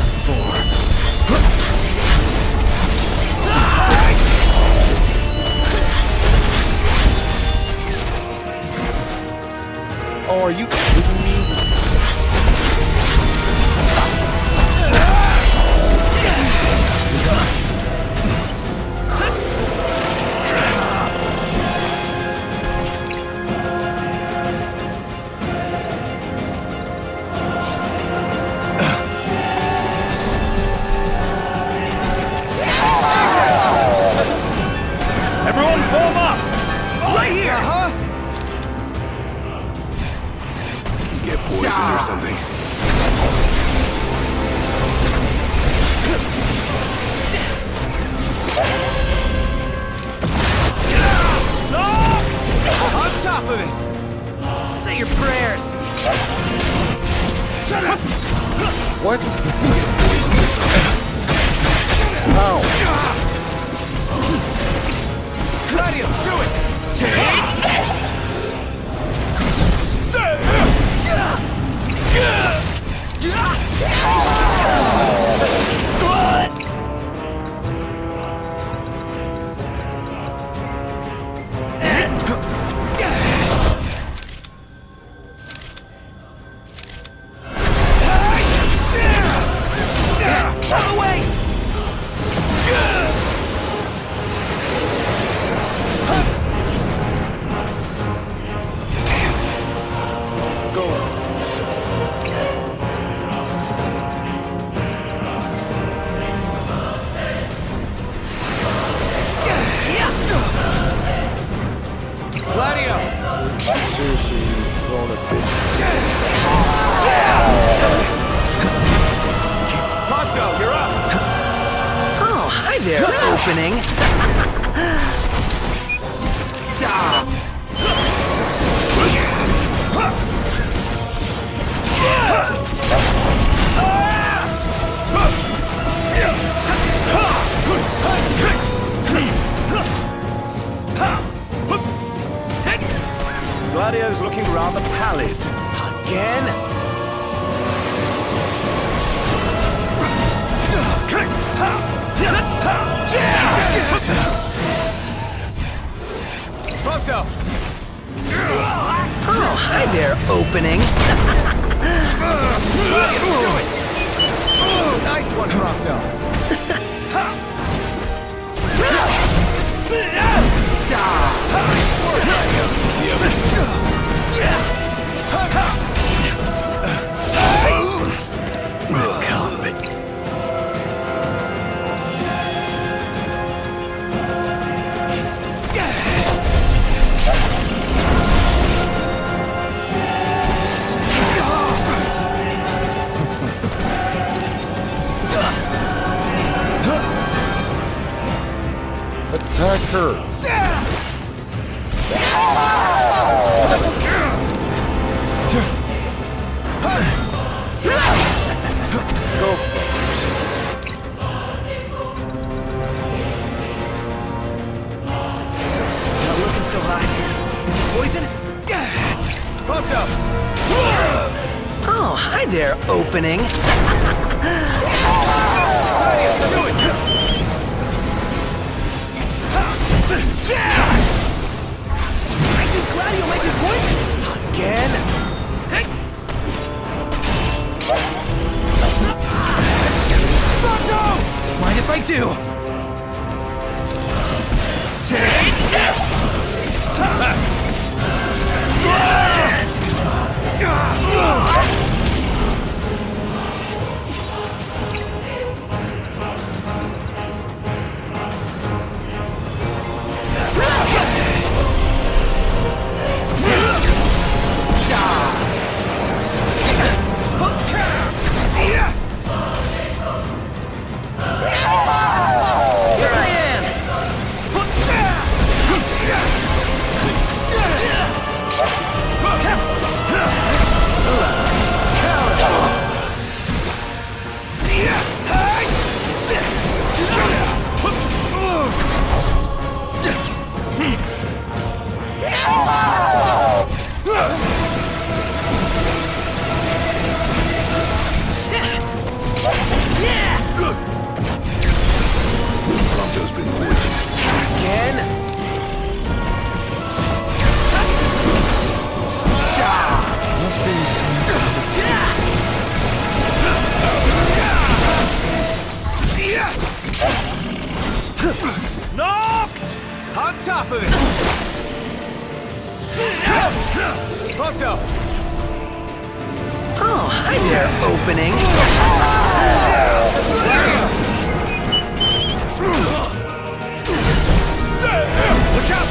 S11: Oh, are you kidding me? Everyone form up!
S3: Right here! Uh-huh.
S2: Get poisoned or something.
S3: On top of it! Say your prayers!
S11: Shut up!
S1: What? How?
S3: Gladio, do it! Take this! Out of the way! Gladio!
S1: Seriously, you throwing a bitch?
S11: Prompto, you're up!
S3: Oh, hi there, opening.
S4: Gladio's looking rather pallid.
S3: Again?
S11: Prompto!
S3: Oh, hi there, opening.
S11: Do it!
S3: Nice one, Prompto.
S4: This can't be.
S1: Attack her. Go.
S3: opening. I think Gladio might be poisoned. Again? Hey. Don't mind if I do. Take this!
S2: Prompto's been poisoned.
S3: Again? Must be
S11: Knocked! On top of it! Prompto!
S3: Oh, hi there, opening.
S11: Watch out!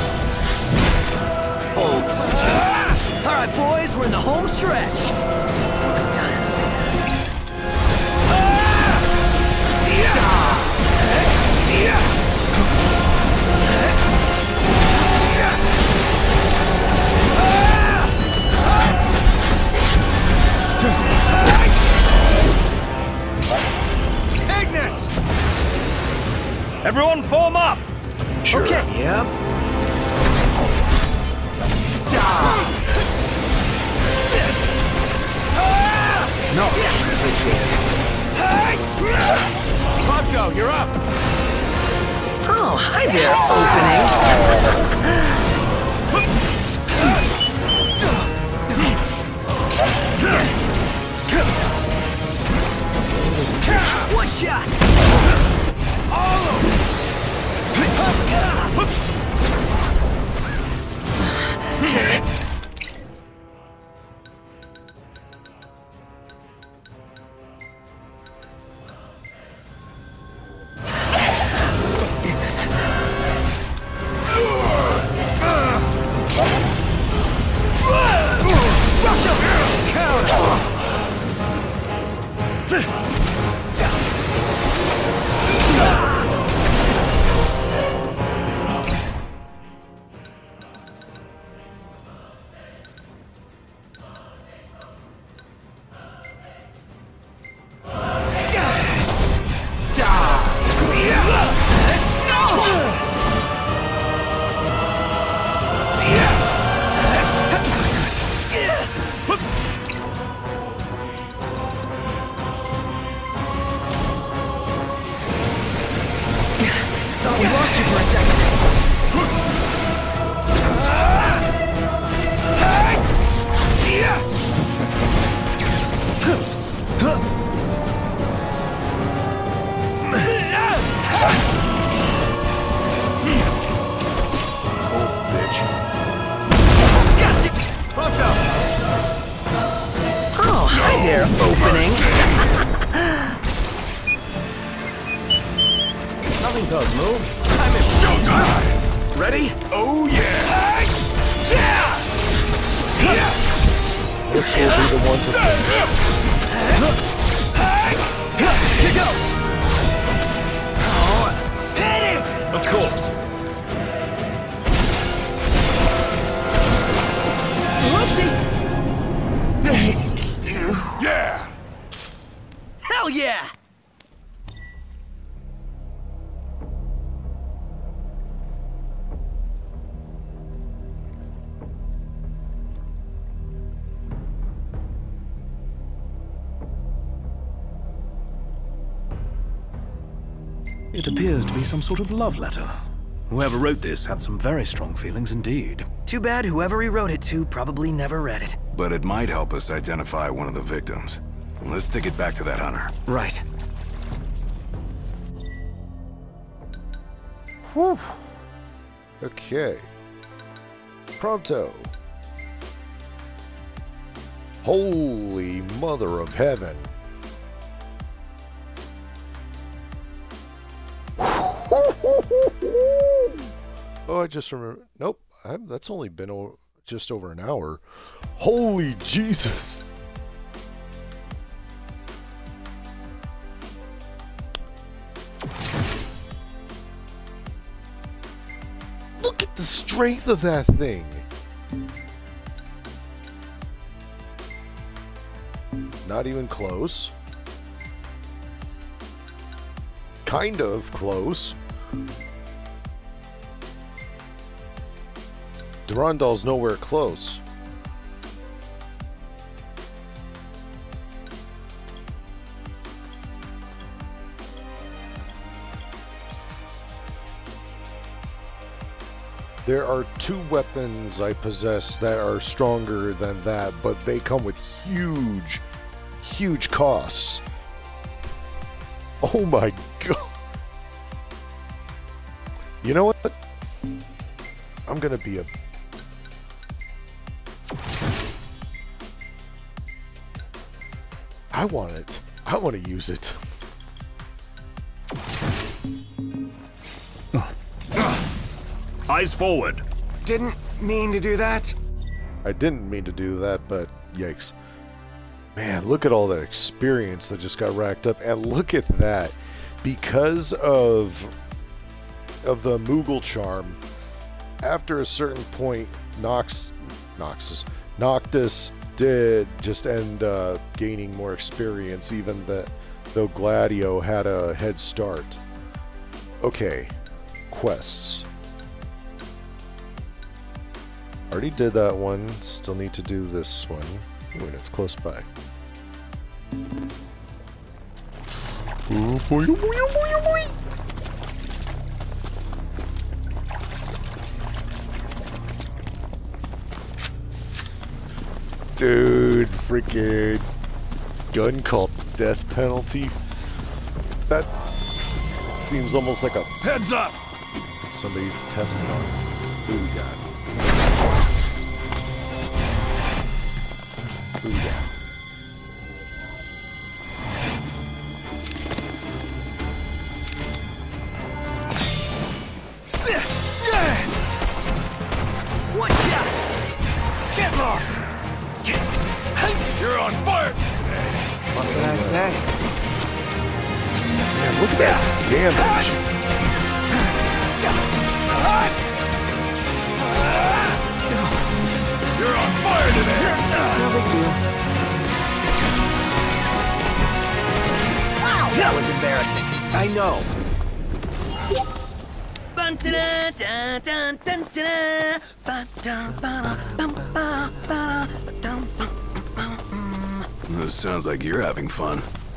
S3: Hold. All right, boys, we're in the home stretch.
S11: Ignis! Everyone form up!
S2: Sure.
S3: Okay, yep.
S2: No, appreciate it.
S11: Prompto, you're up!
S3: Oh, hi there, opening. One shot! We lost you for a second. Oh, hi there, opening.
S11: Nothing does move. I'm in showtime! Ready? Oh yeah!
S1: This will be the one to finish.
S3: Here goes!
S11: Oh, hit it! Of course.
S3: Whoopsie!
S11: Yeah!
S3: Hell yeah!
S4: It appears to be some sort of love letter. Whoever wrote this had some very strong feelings indeed.
S3: Too bad whoever he wrote it to probably never read it.
S2: But it might help us identify one of the victims. Let's take it back to that hunter.
S3: Right.
S1: Whew. Okay. Pronto. Holy mother of heaven. Oh, I just remember. Nope, I'm, that's only been o just over an hour. Holy Jesus. Look at the strength of that thing. Not even close. Kind of close. Durandal's nowhere close. There are two weapons I possess that are stronger than that, but they come with huge, huge costs. Oh my god. You know what? I'm gonna be a... I want it. I want to use it.
S11: Eyes forward.
S3: Didn't mean to do that.
S1: I didn't mean to do that, but yikes. Man, look at all that experience that just got racked up. And look at that. Because of of the Moogle charm, after a certain point, Nox, Noxus, Noctis did just end uh, gaining more experience, even that though Gladio had a head start. Okay, quests. Already did that one. Still need to do this one. Ooh, and it's close by. Ooh, boy, oh boy, oh boy, oh boy. Dude, freaking gun called death penalty. That seems almost like a
S11: heads up.
S1: Somebody tested on. Who we got? Who we got?
S3: What's that? Get lost!
S11: You're on fire!
S3: What can I say?
S1: Man, look at that damage!
S11: You're on fire today!
S3: No big deal. Wow! That was embarrassing. I know.
S2: This sounds like you're having fun.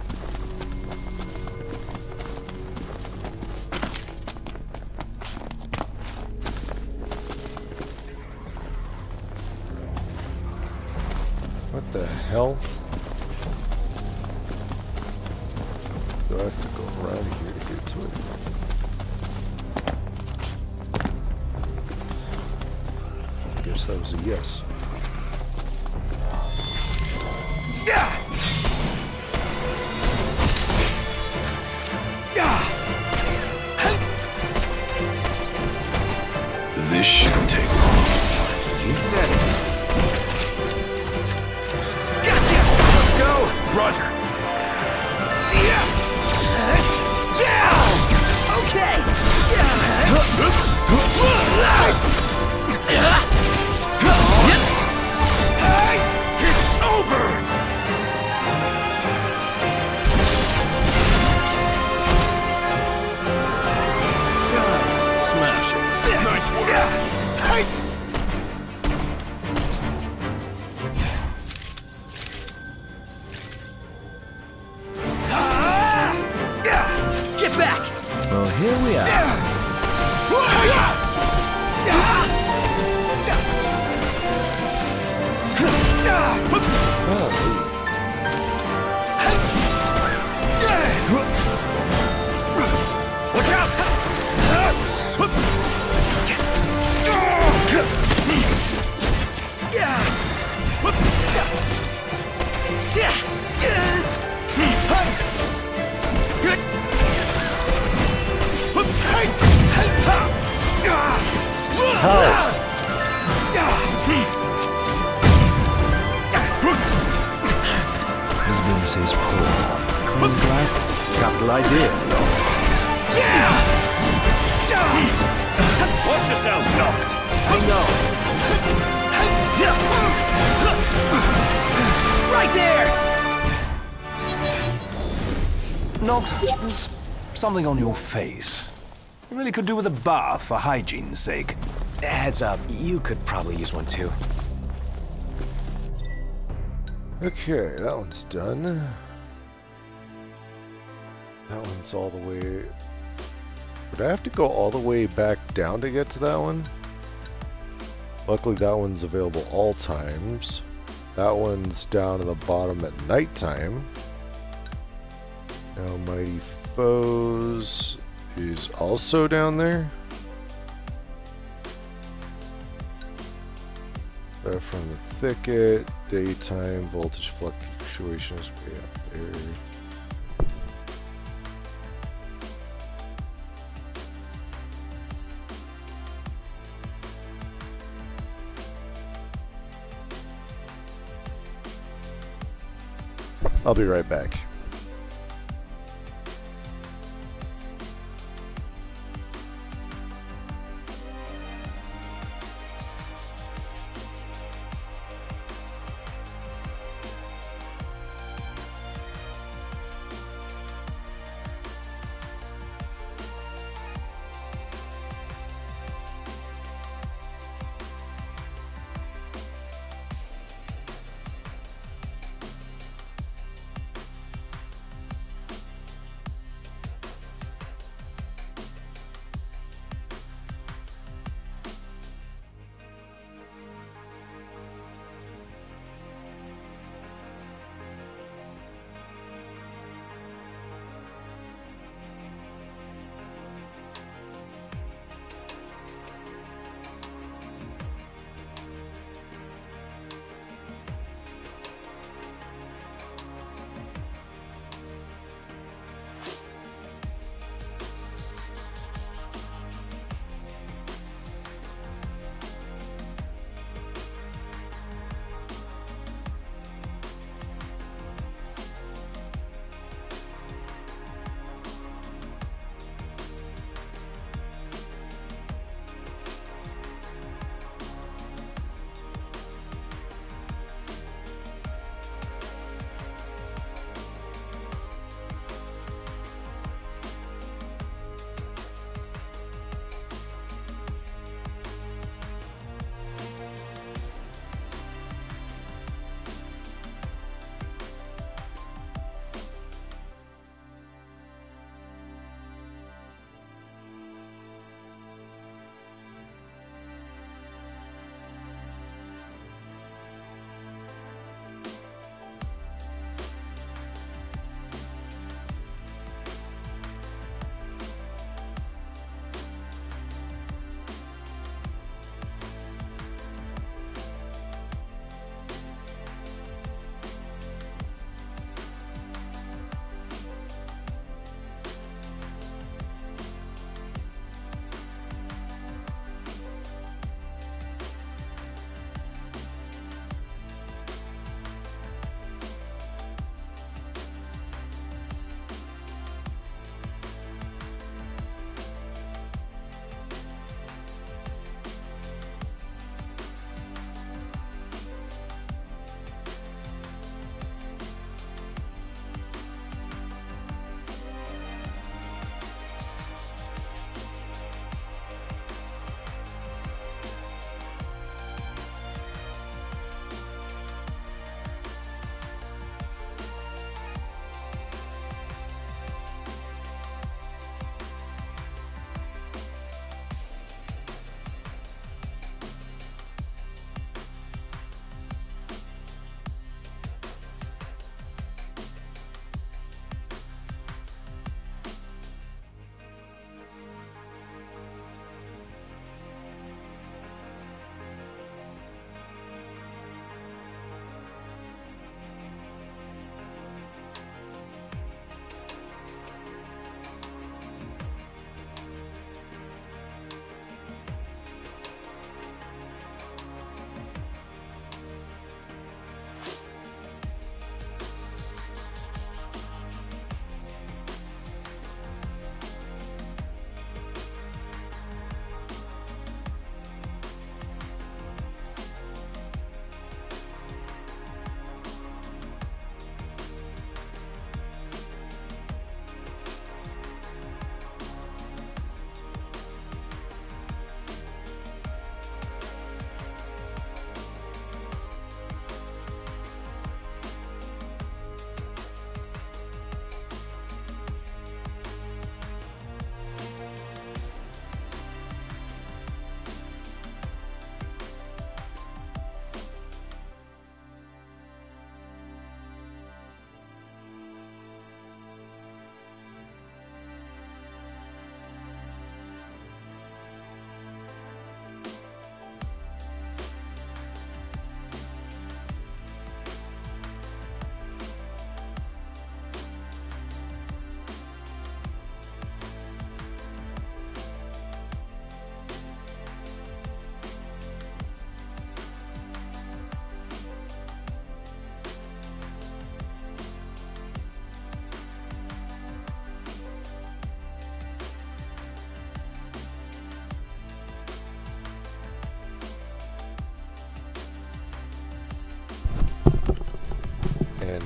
S1: What the hell? Do I have to go around here to get to it? I guess that was a yes.
S3: Yeah!
S2: This shouldn't take long.
S3: You said it. Gotcha! Let's go!
S11: Roger.
S3: See ya! Down! Okay! It's over!
S11: Smash it. Nice work.
S4: here we are.
S11: Watch out!
S4: Husband says poor. Clean glasses. Capital idea.
S11: Watch yourself, Noct.
S3: I know. Right there!
S4: Noct, there's something on your face. You really could do with a bath for hygiene's sake.
S3: Heads up, you could probably use one too.
S1: Okay, that one's done. That one's all the way... Would I have to go all the way back down to get to that one? Luckily that one's available all times. That one's down at the bottom at nighttime. Now Mighty Foes is also down there. Uh, from the thicket, daytime, voltage fluctuations way up there. I'll be right back.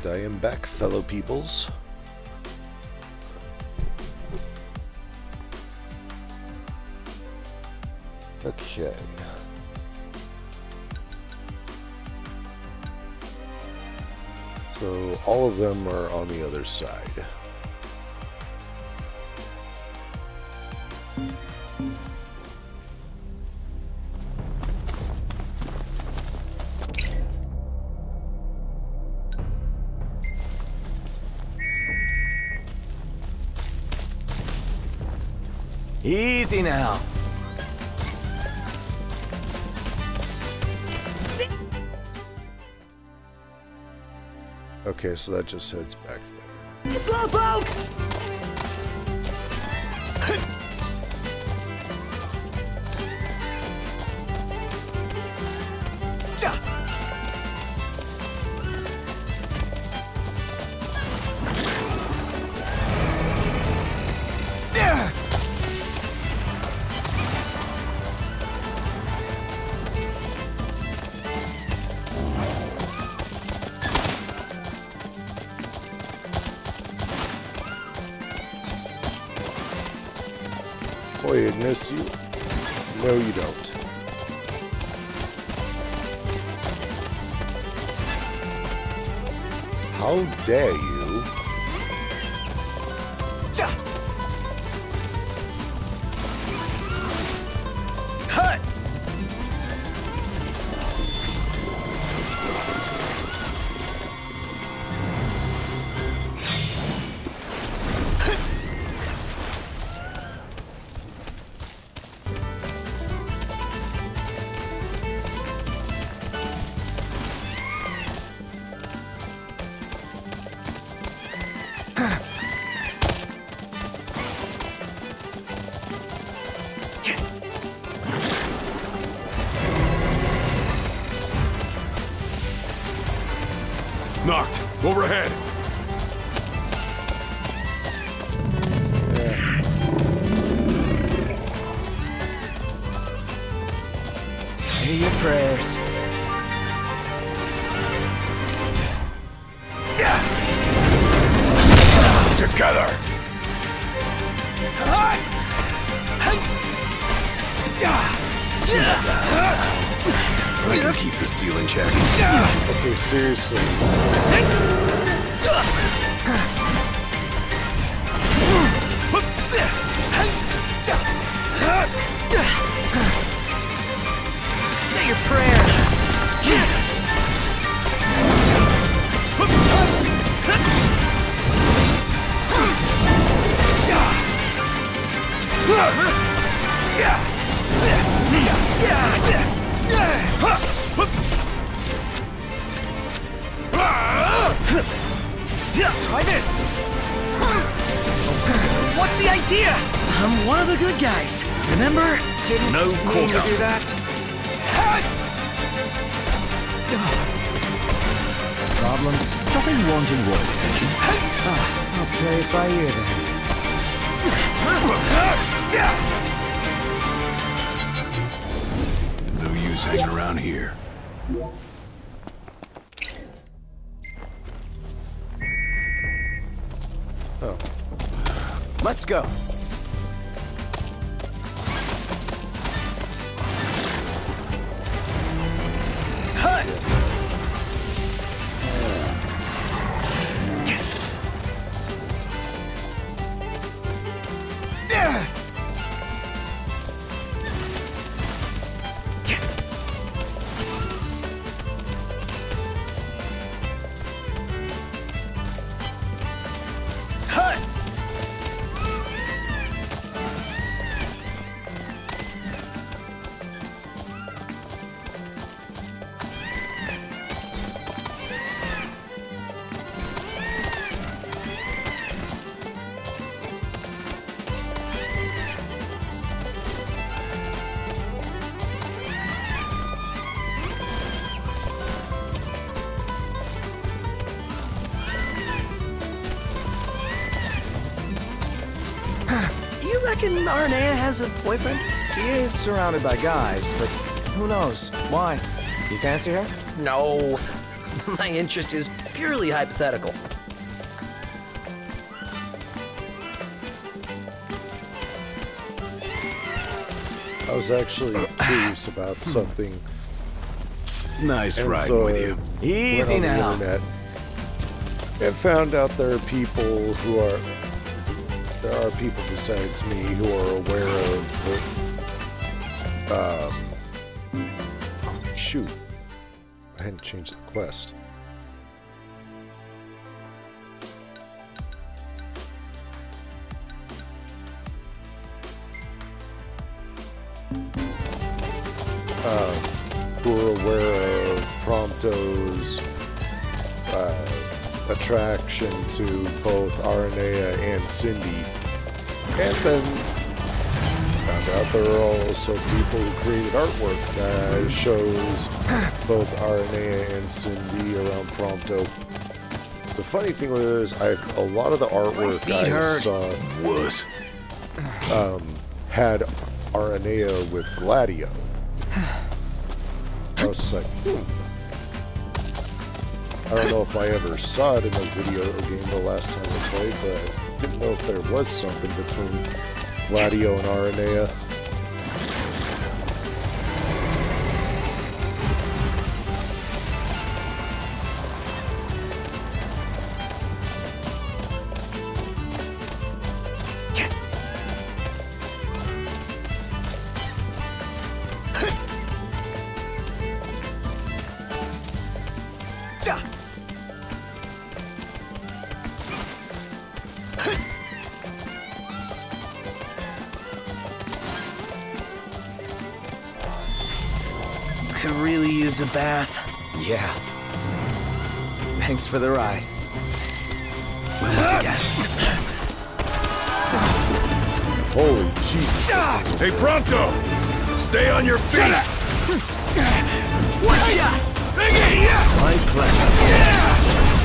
S1: I am back, fellow peoples. Okay. So all of them are on the other side.
S3: Easy now.
S1: Okay, so that just heads back there.
S3: Slowpoke!
S1: Boy, Ignis, you... No, you don't. How dare you?
S3: Hut!
S11: Knocked. Overhead.
S3: Say your prayers.
S11: Together.
S2: I can keep this deal in check.
S1: Okay, seriously.
S3: Say your prayers. Try this! What's the idea? I'm one of the good guys. Remember? Didn't
S11: No
S3: mean to
S11: quarter.
S3: do that. Problems?
S4: Nothing wanting worth attention.
S3: Ah, I'll play it by ear then.
S2: No use hanging around here.
S1: Oh.
S3: Let's go. Hut! You reckon Aranea has a boyfriend? She is surrounded by guys, but who knows? Why? You fancy her?
S13: No. My interest is
S3: purely hypothetical.
S1: I was actually curious about something.
S2: Nice
S1: and
S2: riding
S1: so
S2: with you.
S3: Easy
S1: went on
S3: now.
S1: the internet and found out there are people who are there are people besides me who are aware of the, um oh, shoot, I hadn't changed the quest. Uh, who are aware of Prompto's uh, attraction to both Aranea and Cindy. And then found out there are also people who created artwork that shows both Aranea and Cindy around Prompto. The funny thing was, I a lot of the artwork I
S3: hurt.
S1: saw was um, had Aranea with Gladio. I was just like, hmm. I don't know if I ever saw it in a video game the last time I played, but I didn't know if there was something between Gladio and Aranea.
S3: Could really use a bath.
S10: Yeah. Thanks for the ride.
S3: We'll look together.
S1: Holy Jesus.
S11: Hey, Prompto! Stay on your feet!
S3: One shot!
S10: My pleasure.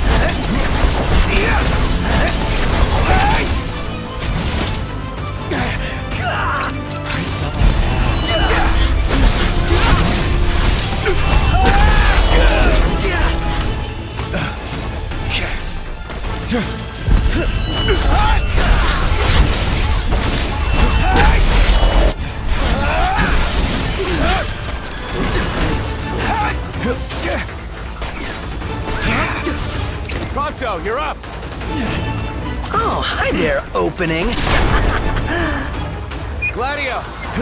S11: Prompto, you're up!
S3: Oh, hi there, opening.
S11: Gladio!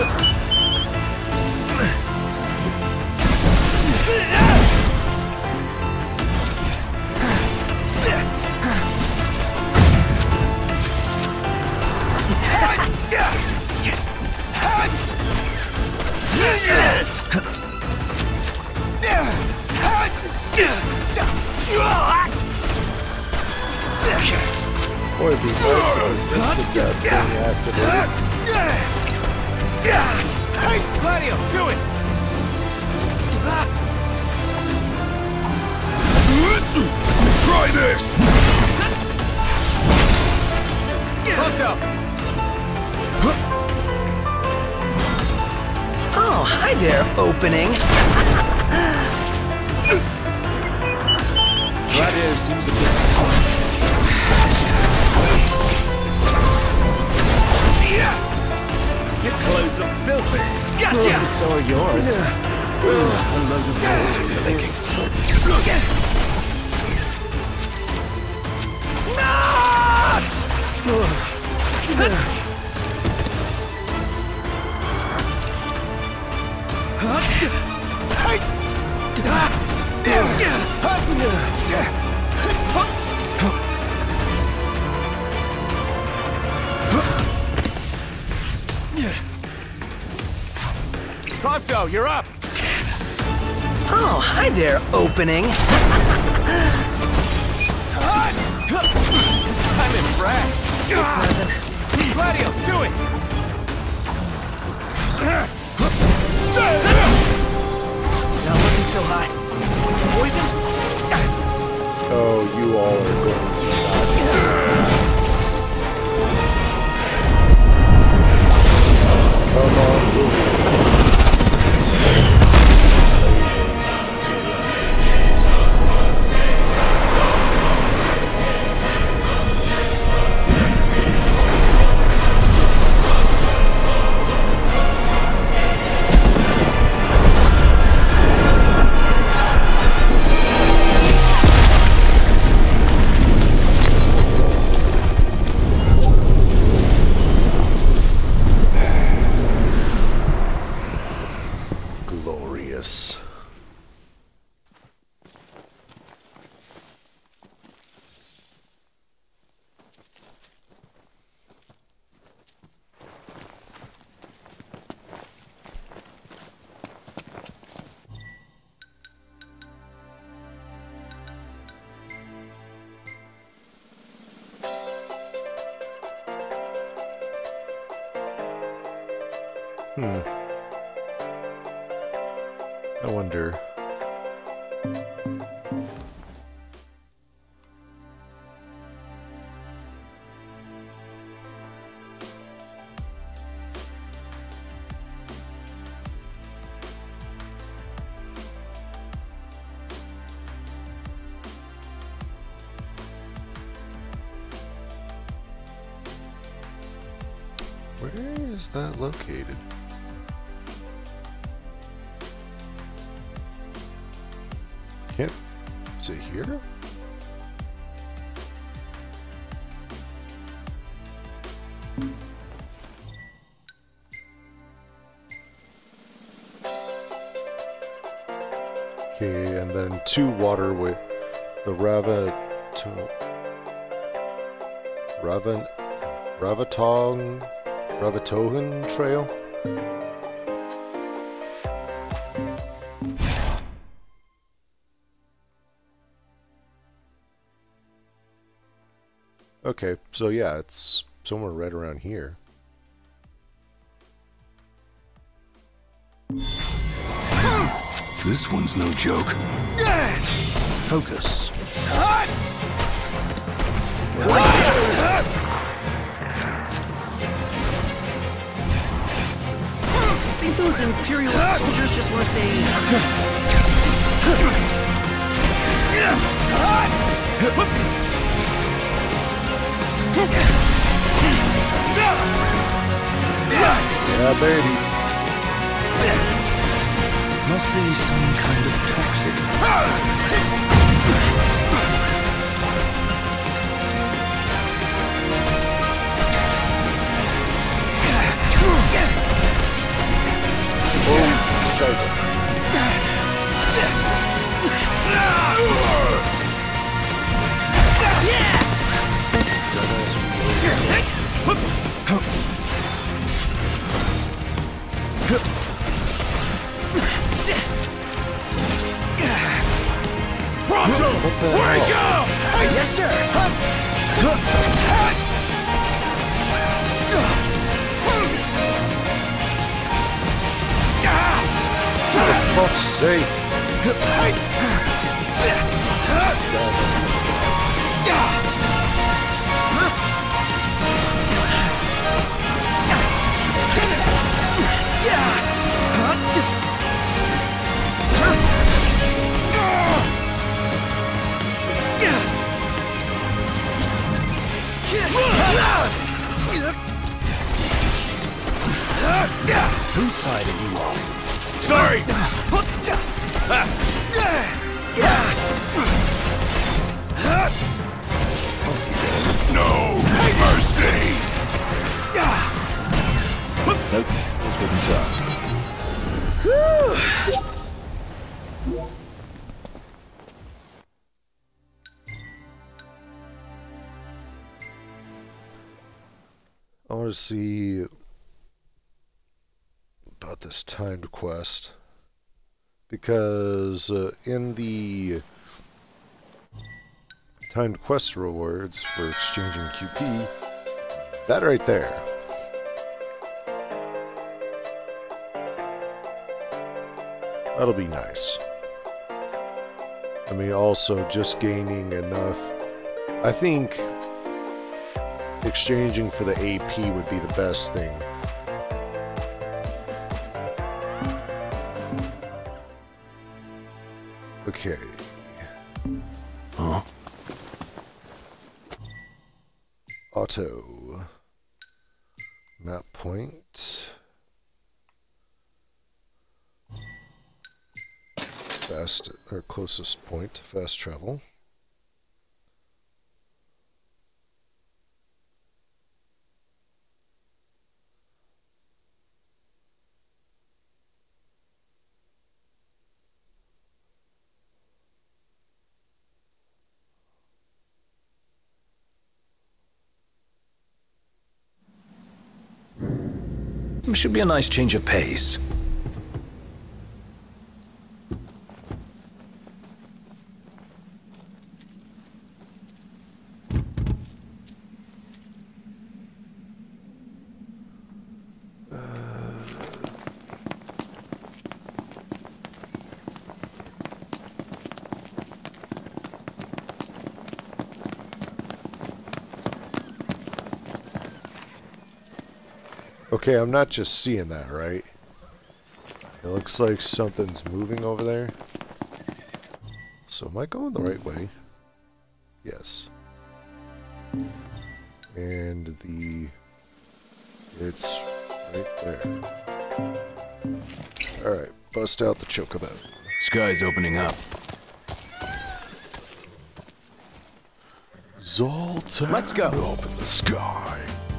S1: Boy, it'd be nice if it was instant death being activated.
S11: Gladio, do it!
S2: Try this!
S11: Prompto!
S3: Oh, hi there, opening.
S10: Gladio seems a bit tough.
S11: Your clothes are filthy!
S3: Gotcha!
S10: And so are yours. A load of gold licking.
S11: Prompto, you're up!
S3: Oh, hi there, opening.
S11: I'm impressed!
S3: It's nothing.
S11: Gladio, do it!
S3: It's not looking so hot. Is it poison?
S1: Oh, you all are going to die. Come on, move.
S13: Hmm. I wonder. Where is that located? Can't see here? Okay, and then two waterway, the Rava, Ravan, Ravatong, Ravatohan Trail. Okay, so yeah, it's somewhere right around here.
S2: This one's no joke.
S4: Focus.
S3: I think those Imperial soldiers just want to say...
S13: Yeah, baby.
S4: Must be some kind of toxic.
S13: Oh, Scheiße.
S11: Pronto! Wake up!
S3: Yes, sir!
S13: For fuck's sake.
S4: Whose side are you on?
S11: Sorry!
S2: No mercy!
S4: Nope, let's look inside.
S13: I want to see about this timed quest, because uh, in the timed quest rewards for exchanging Q P, that right there, that'll be nice. I mean, also just gaining enough. I think exchanging for the A P would be the best thing. Okay.
S2: Huh?
S13: Auto. Map point. Fast, or closest point to fast travel.
S4: Should be a nice change of pace.
S13: Uh, Okay, I'm not just seeing that, right? It looks like something's moving over there. So am I going the right way? Yes. And the... it's right there. Alright, bust out the chocobo.
S2: Sky's opening up.
S13: Zoltan,
S3: let's go.
S13: Open the sky.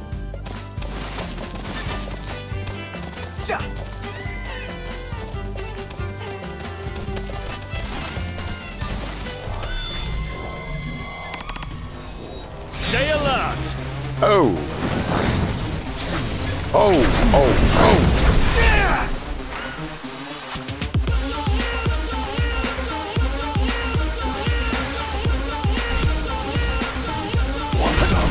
S3: Ja.
S11: Stay alert!
S13: Oh! Oh! Oh! Oh!
S3: Yeah.
S2: Want some?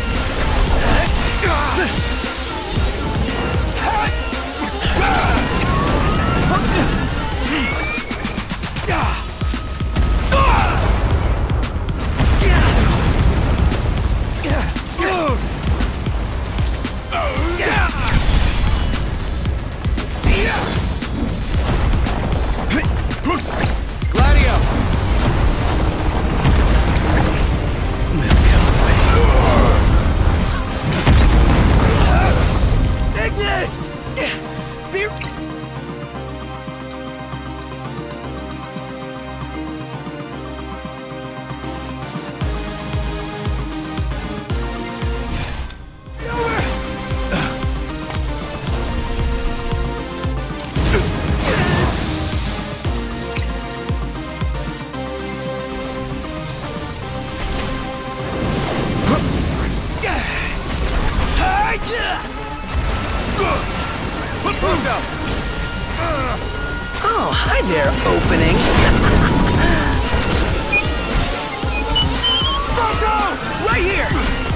S3: Gladio! Ignis! Be Oh, hi there, opening. Pronto! Right here!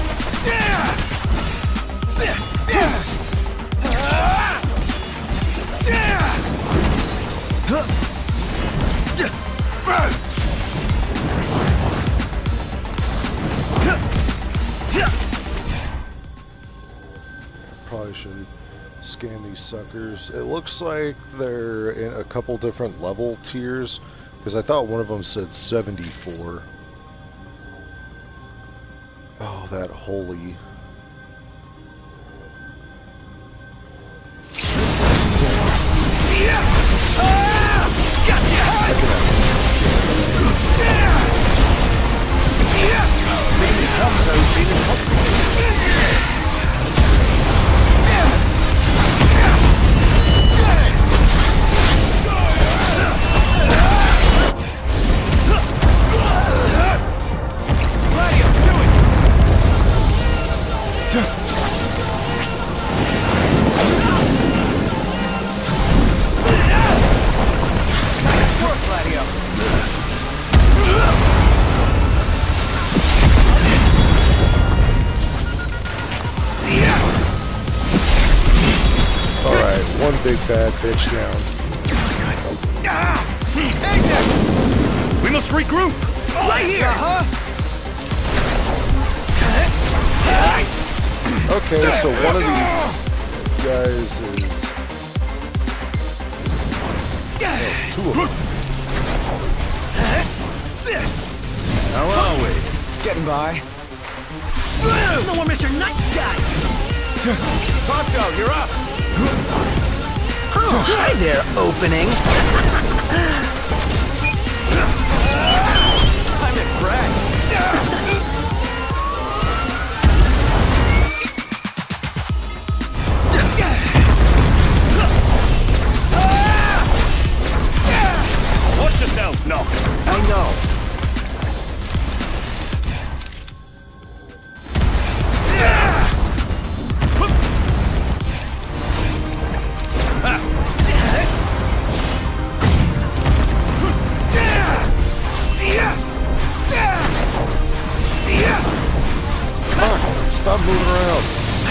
S13: Probably should scan these suckers. It looks like they're in a couple different level tiers, because I thought one of them said seventy-four. Oh, that holy. One big bad bitch down.
S11: We must regroup!
S3: Right here! Uh-huh.
S13: Okay, so one of these guys is... Oh, two of them.
S3: How are we? Getting by. No more Mister Night Sky! Pronto, you're up! Oh, hi there, opening. I'm impressed.
S11: Watch yourself, Noct.
S3: I know.
S13: Stop moving around.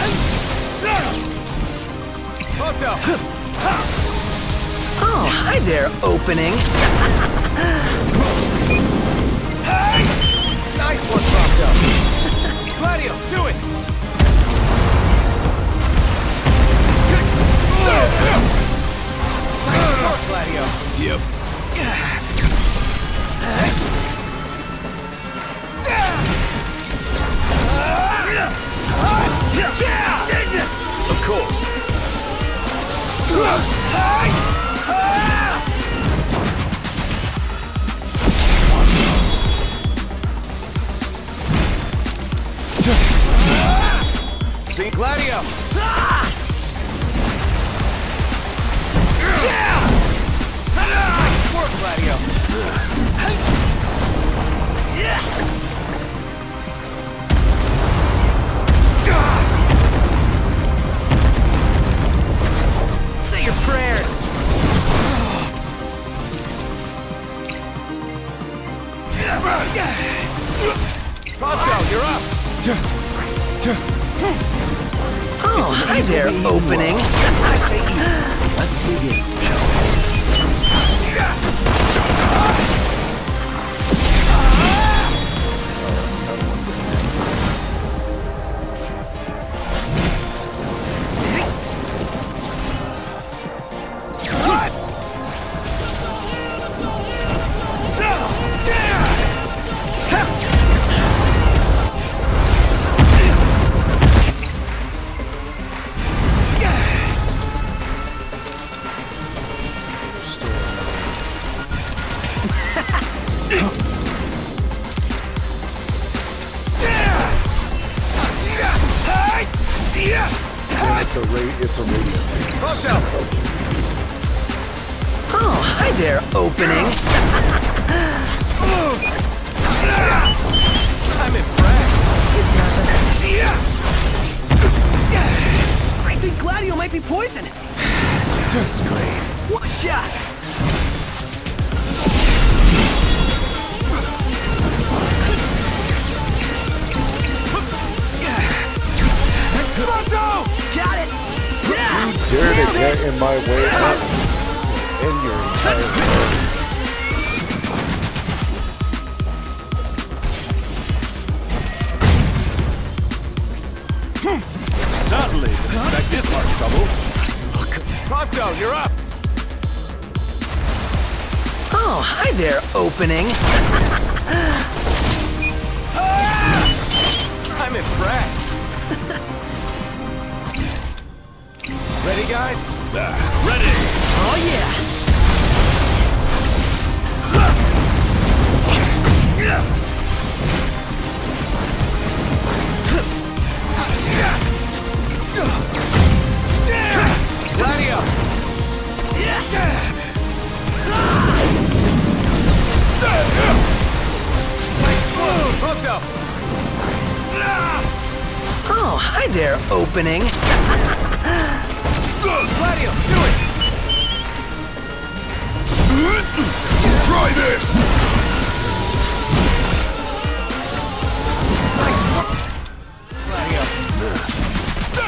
S3: Oh, hi there, opening. Nice one, Pronto. Gladio, do it.
S11: See, Gladio! Nice work, Gladio!
S3: Say your prayers!
S11: Ponto, you're up!
S3: Oh, hi there, opening.
S11: I say easy. Let's dig in, shall we?
S13: It's a ra- it's a radio.
S3: Oh, hi there, opening.
S11: I'm impressed.
S3: It's nothing. I think Gladio might be poisoned.
S11: Just great.
S3: One shot.
S11: Ponto!
S3: Got it. Yeah.
S13: You dare to
S3: Nailed
S13: get
S3: it.
S13: in my way up in your entire life.
S11: Certainly didn't expect this much trouble. Ponto, you're up!
S3: Oh, hi there, opening.
S11: I'm impressed. Ready, guys? Uh, ready!
S3: Oh, yeah.
S11: Gladio! Nice move! Ponto!
S3: Oh, hi there, opening.
S11: Gladio, do it!
S2: Try this!
S11: Nice work! Gladio.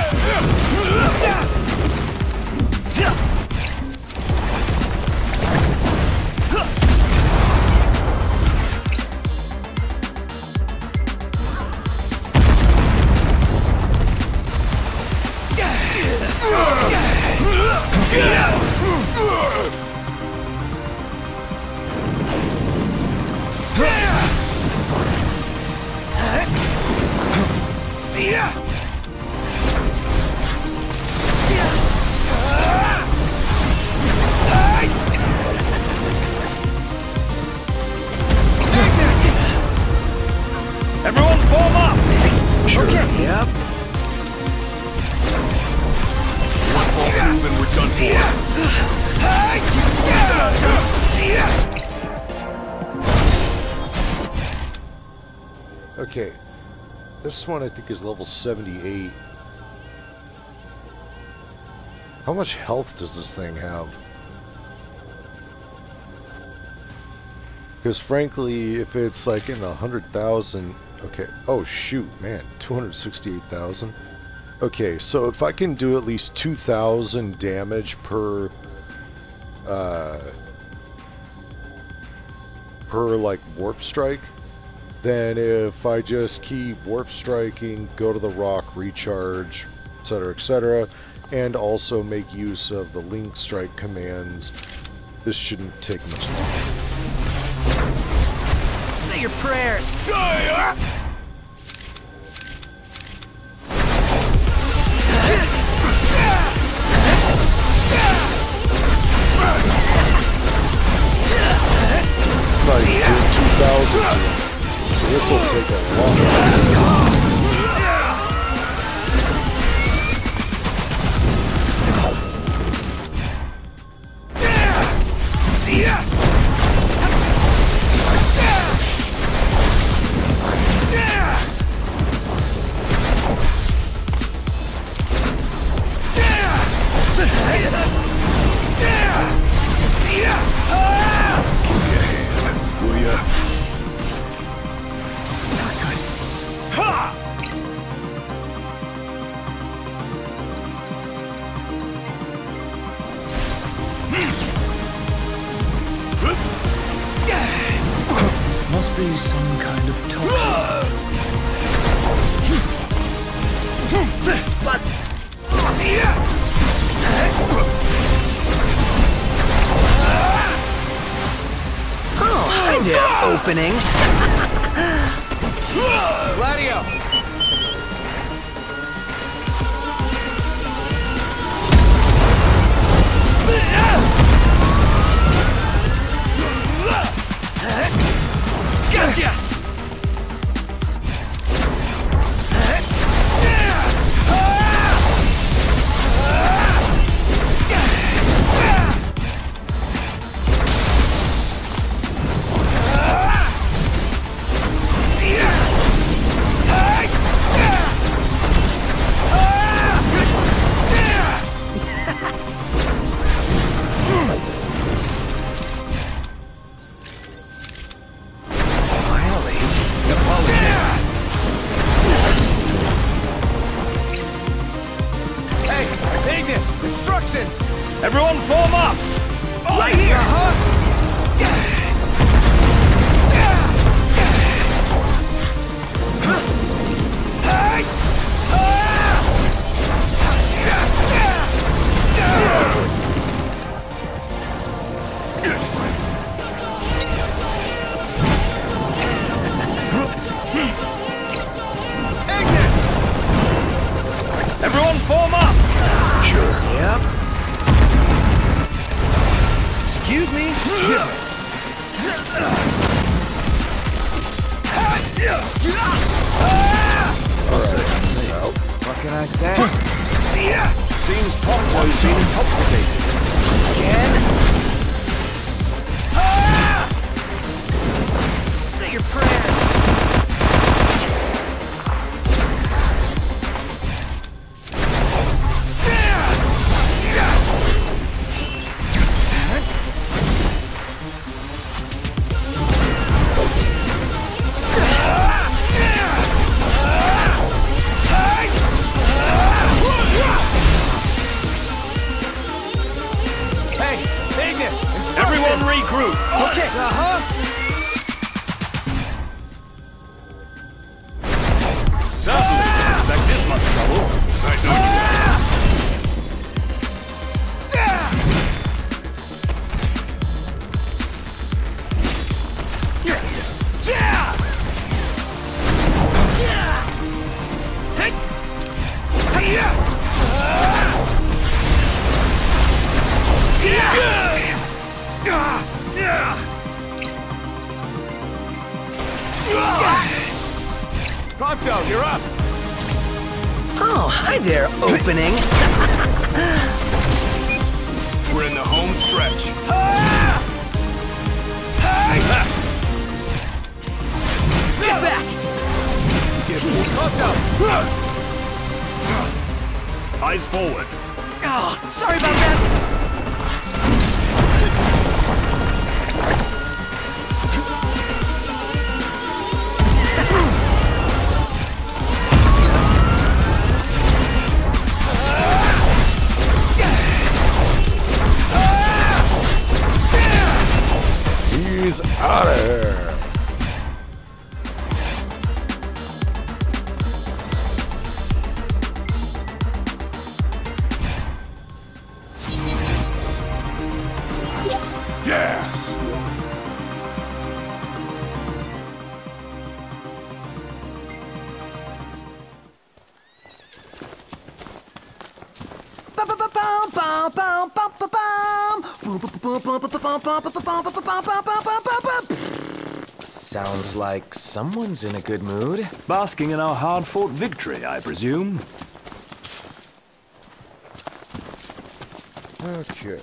S3: See ya!
S11: Everyone form up!
S3: Sure. Okay, yep.
S2: One false move and we're done for.
S13: Okay. This one I think is level seventy-eight. How much health does this thing have? Because frankly, if it's like in a hundred thousand, okay. Oh shoot, man, two hundred sixty-eight thousand. Okay, so if I can do at least two thousand damage per, uh, per like warp strike, then if I just keep warp striking, go to the rock, recharge, et cetera, et cetera, and also make use of the link strike commands, this shouldn't take much longer.
S3: Say your prayers.
S13: This will take a long time.
S4: Must be some kind of toxin.
S3: Oh, hi there, opening.
S11: Gladio!
S3: Gotcha!
S11: Instructions! Everyone form up!
S3: Right here!
S11: Uh-huh. Ignis! Everyone form up!
S4: Sure.
S3: Yep. Excuse me. What can I say?
S11: Seems Ponto's been intoxicated.
S3: Again? Say your prayers.
S11: Everyone regroup!
S3: Okay.
S11: Uh-huh. Certainly didn't expect this much trouble. It's nice knowing you guys. Ponto, you're up!
S3: Oh, hi there, opening.
S11: We're in the home stretch.
S3: Get back!
S11: Ponto! Eyes forward.
S3: Oh, sorry about that.
S13: He's out of here.
S11: Yes!
S3: Sounds like someone's in a good mood.
S4: Basking in our hard-fought victory, I presume.
S13: Okay.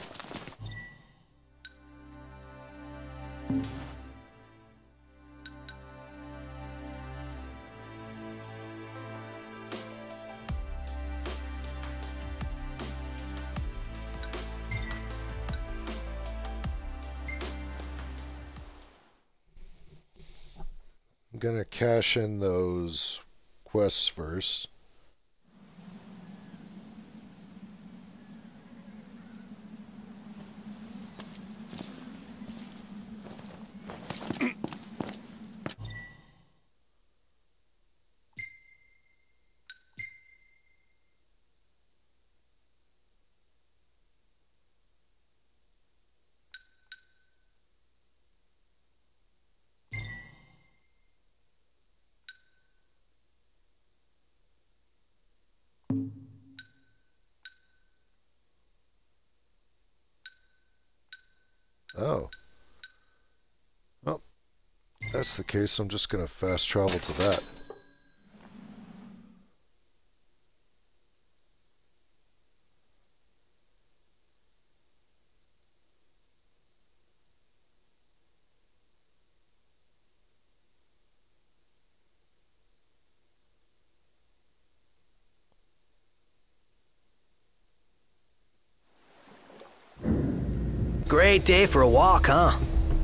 S13: I'm gonna cash in those quests first. Oh. Well, if that's the case, I'm just going to fast travel to that.
S3: Great day for a walk, huh?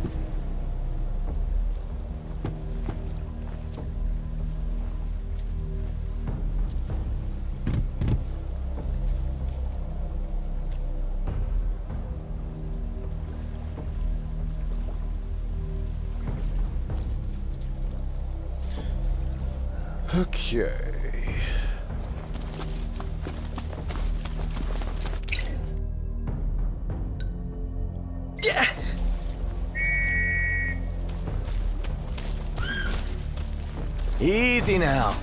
S13: Okay.
S3: Easy now.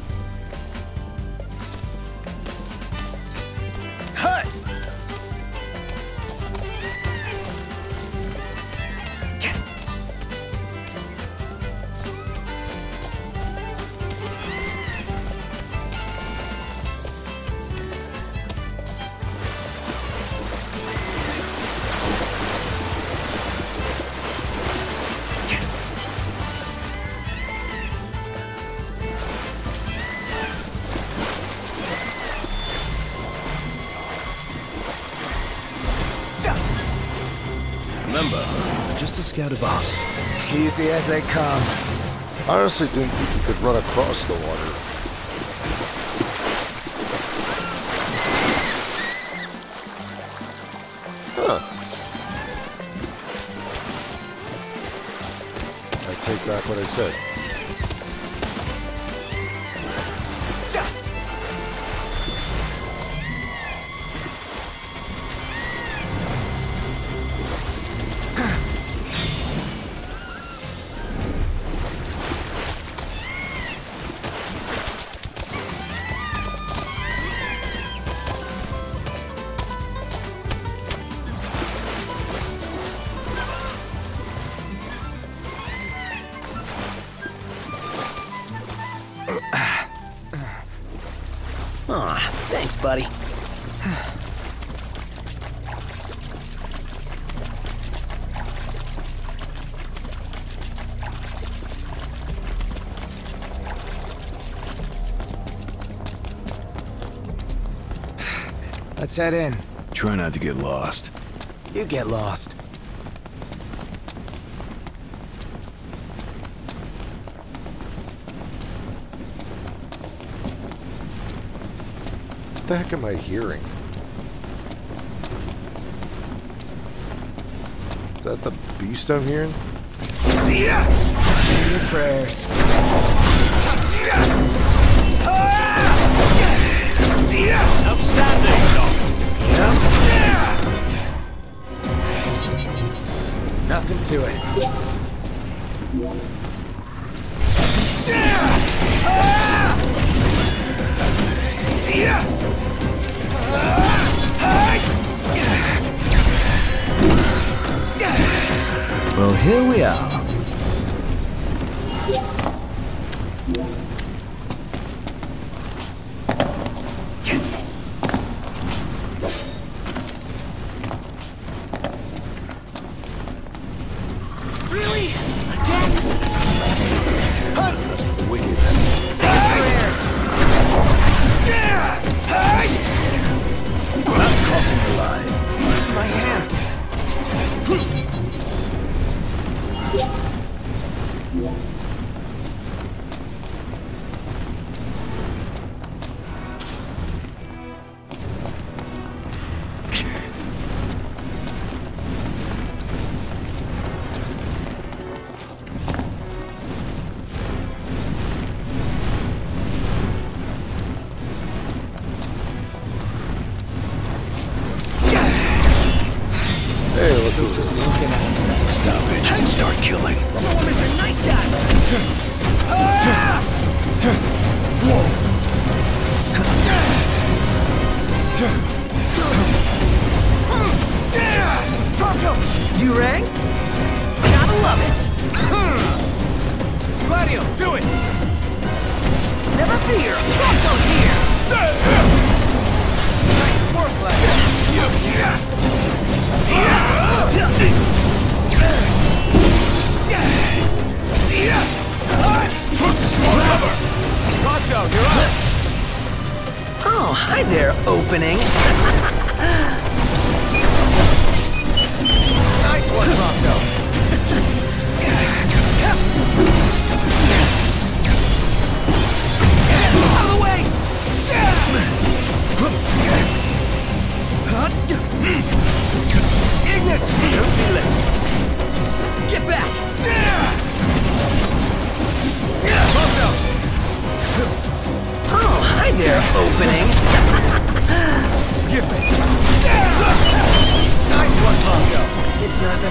S3: Hey!
S4: Remember, just a scout of us.
S3: Easy as they come.
S13: I honestly didn't think you could run across the water. Huh. I take back what I said.
S3: Aw, thanks, buddy. Let's head in.
S2: Try not to get lost.
S3: You get lost.
S13: What the heck am I hearing? Is that the beast I'm hearing?
S3: See ya! Your prayers.
S11: Outstanding!
S3: Yep. Nothing to it. See ya!
S4: Well, here we are.
S13: Hey, look
S3: So
S13: who's
S3: just
S13: this.
S3: looking at him.
S4: Stop it and start killing.
S3: Oh, Mister Nice Guy! You rang? Gotta love it!
S11: Gladio, do it!
S3: Never fear, Prompto's here!
S11: Nice work, Gladio! Prompto, you're up!
S3: Oh, hi there, opening.
S11: Nice one, Prompto!
S3: Out of the way!
S11: Ignis! Don't be late.
S3: Get back!
S11: Prompto!
S3: Oh, hi there, opening.
S11: Give me! Nice one, Prompto!
S3: It's nothing.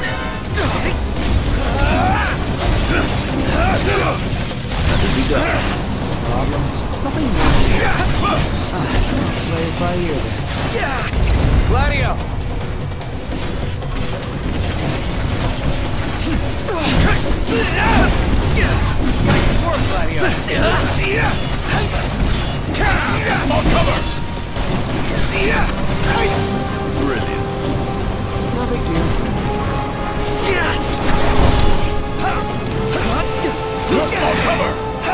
S3: Nothing be done. Problems? Nothing new. Play it by ear then.
S11: Gladio! Nice work, Gladio! On cover! Brilliant.
S3: No big deal.
S11: On cover!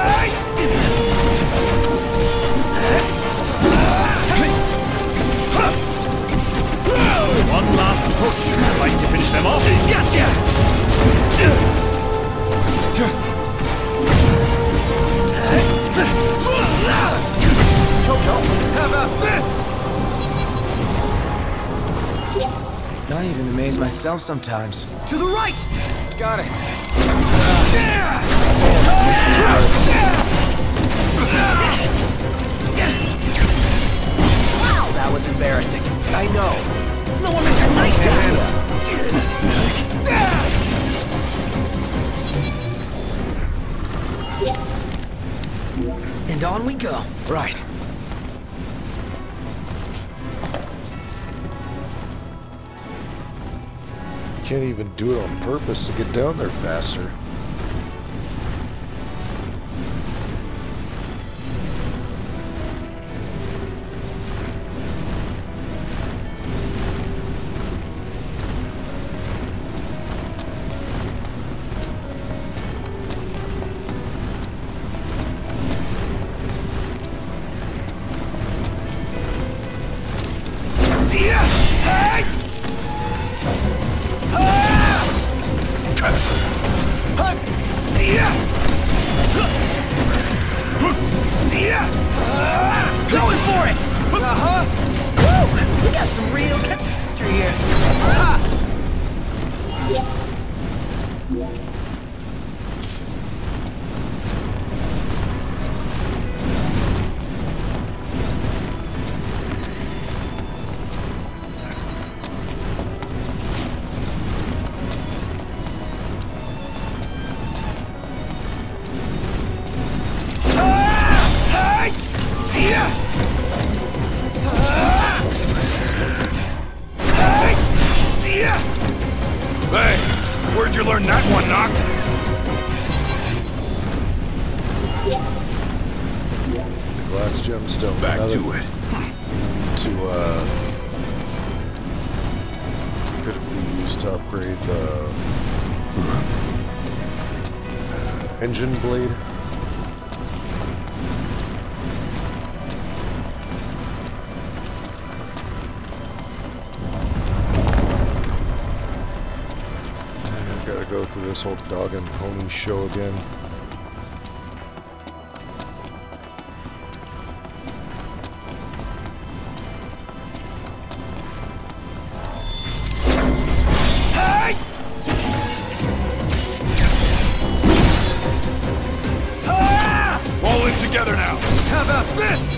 S11: One last push. Suffice to finish them off.
S3: Gotcha!
S11: Jojo, how about this?
S3: I even amaze myself sometimes.
S11: To the right! Got it.
S3: Wow, that was embarrassing. I know. No one Mister Nice Guy. And on we go.
S11: Right.
S13: Can't even do it on purpose to get down there faster.
S3: Going for it! Uh-huh! Woo! We got some real chemistry here. Ah!
S11: Hey, where'd you learn that one, Noct?
S13: The glass gemstone.
S11: Back
S13: Another
S11: to it.
S13: To, uh... could be used to upgrade the... uh, engine blade. Gotta go through this whole dog and pony show again.
S11: Hey! Ah! All in together now. How about this?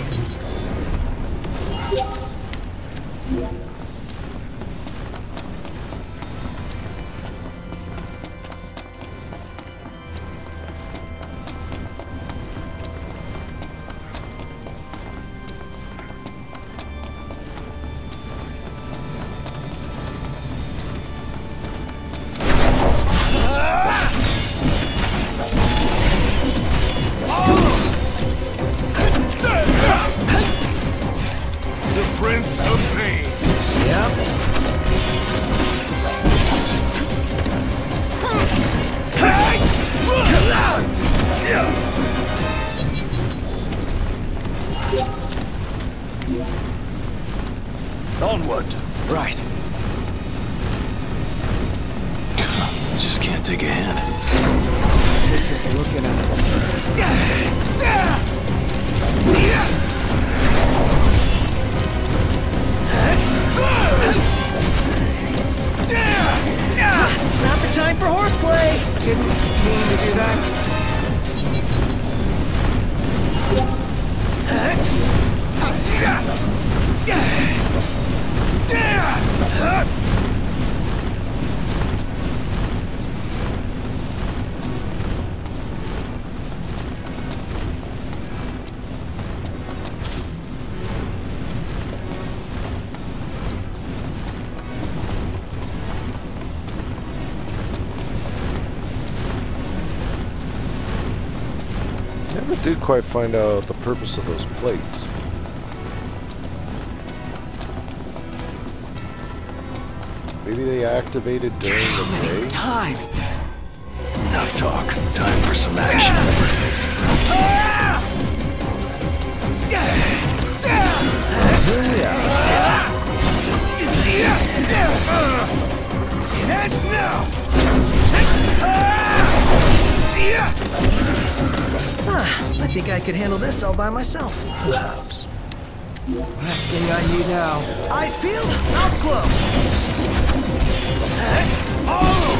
S11: Onward.
S10: Right. Just can't take a hint.
S3: Sick just looking at it. Not the time for horseplay! Didn't mean to do that.
S13: Never did quite find out the purpose of those plates. Maybe they activated during the day?
S10: Times. Enough talk. Time for some action.
S3: That's now! Ah, I think I could handle this all by myself.
S10: Perhaps.
S3: Last thing I need now. Eyes peeled, mouth closed. Oh!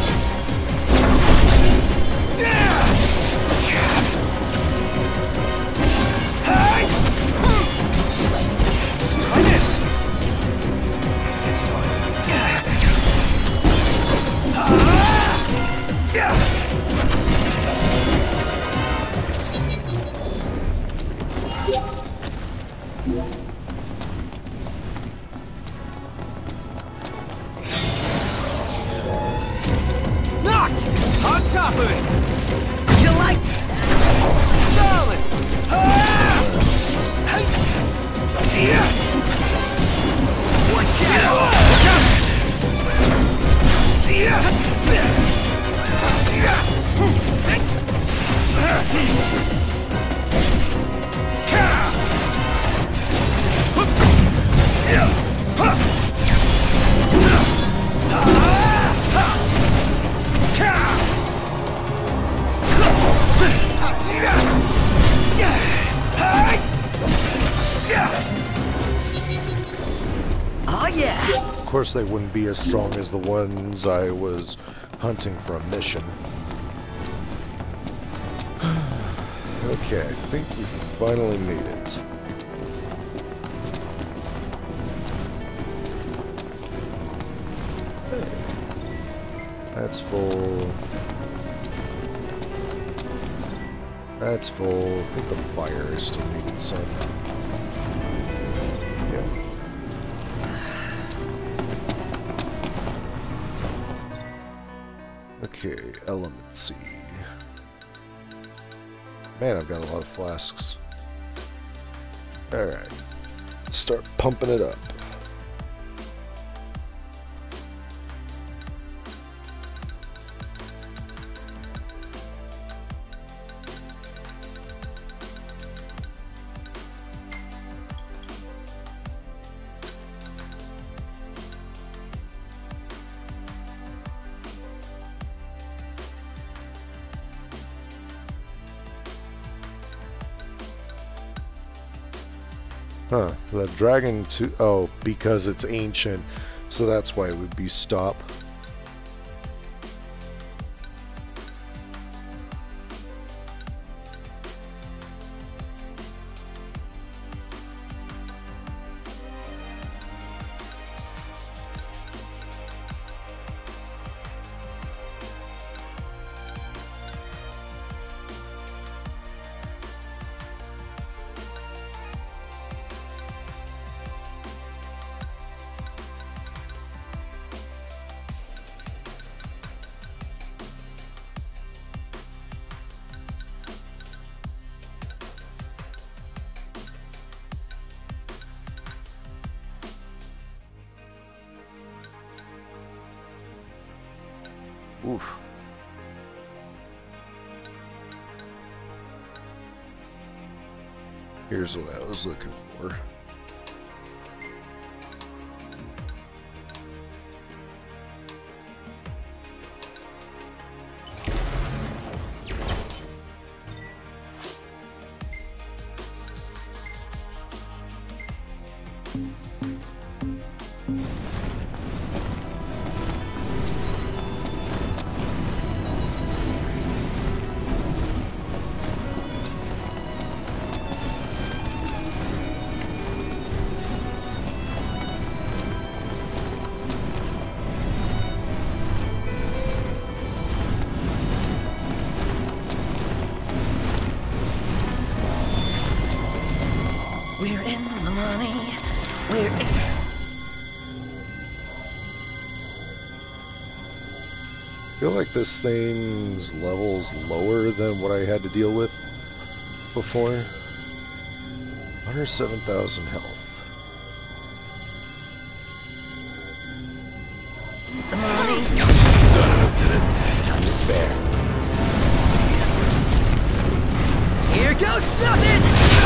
S3: Try this. It's time. Knocked! On top of it! You like solid! See ya! Watch out! See ya! Oh yeah!
S13: Of course, they wouldn't be as strong as the ones I was hunting for a mission. Okay, I think we finally made it. Hey, that's full. That's full. I think the fire is still needing some. Yeah. Okay, element C. Man, I've got a lot of flasks. Alright, start pumping it up. Huh, the dragon to oh, because it's ancient, so that's why it would be stop. Oof. Here's what I was looking for.
S3: money. Where it...
S13: I feel like this thing's level's lower than what I had to deal with before. one hundred seven thousand health.
S3: The money.
S5: Time to spare.
S3: Here goes nothing!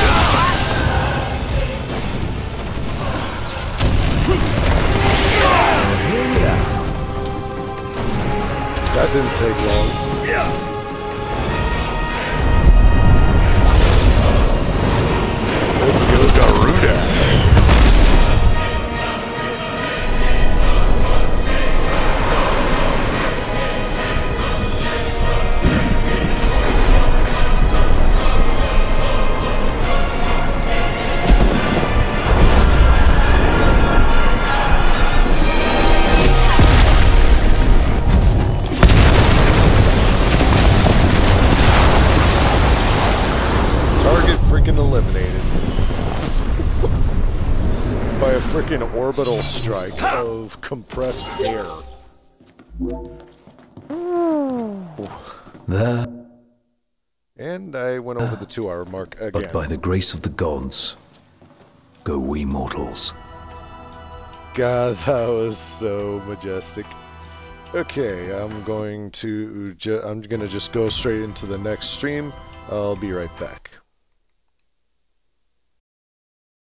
S13: That didn't take long.
S11: Yeah.
S13: Let's go Garuda. Eliminated by a freaking orbital strike of compressed air.
S4: There.
S13: And I went over the two-hour mark again.
S4: But by the grace of the gods, go we mortals.
S13: God, that was so majestic. Okay, I'm going to ju I'm gonna just go straight into the next stream. I'll be right back.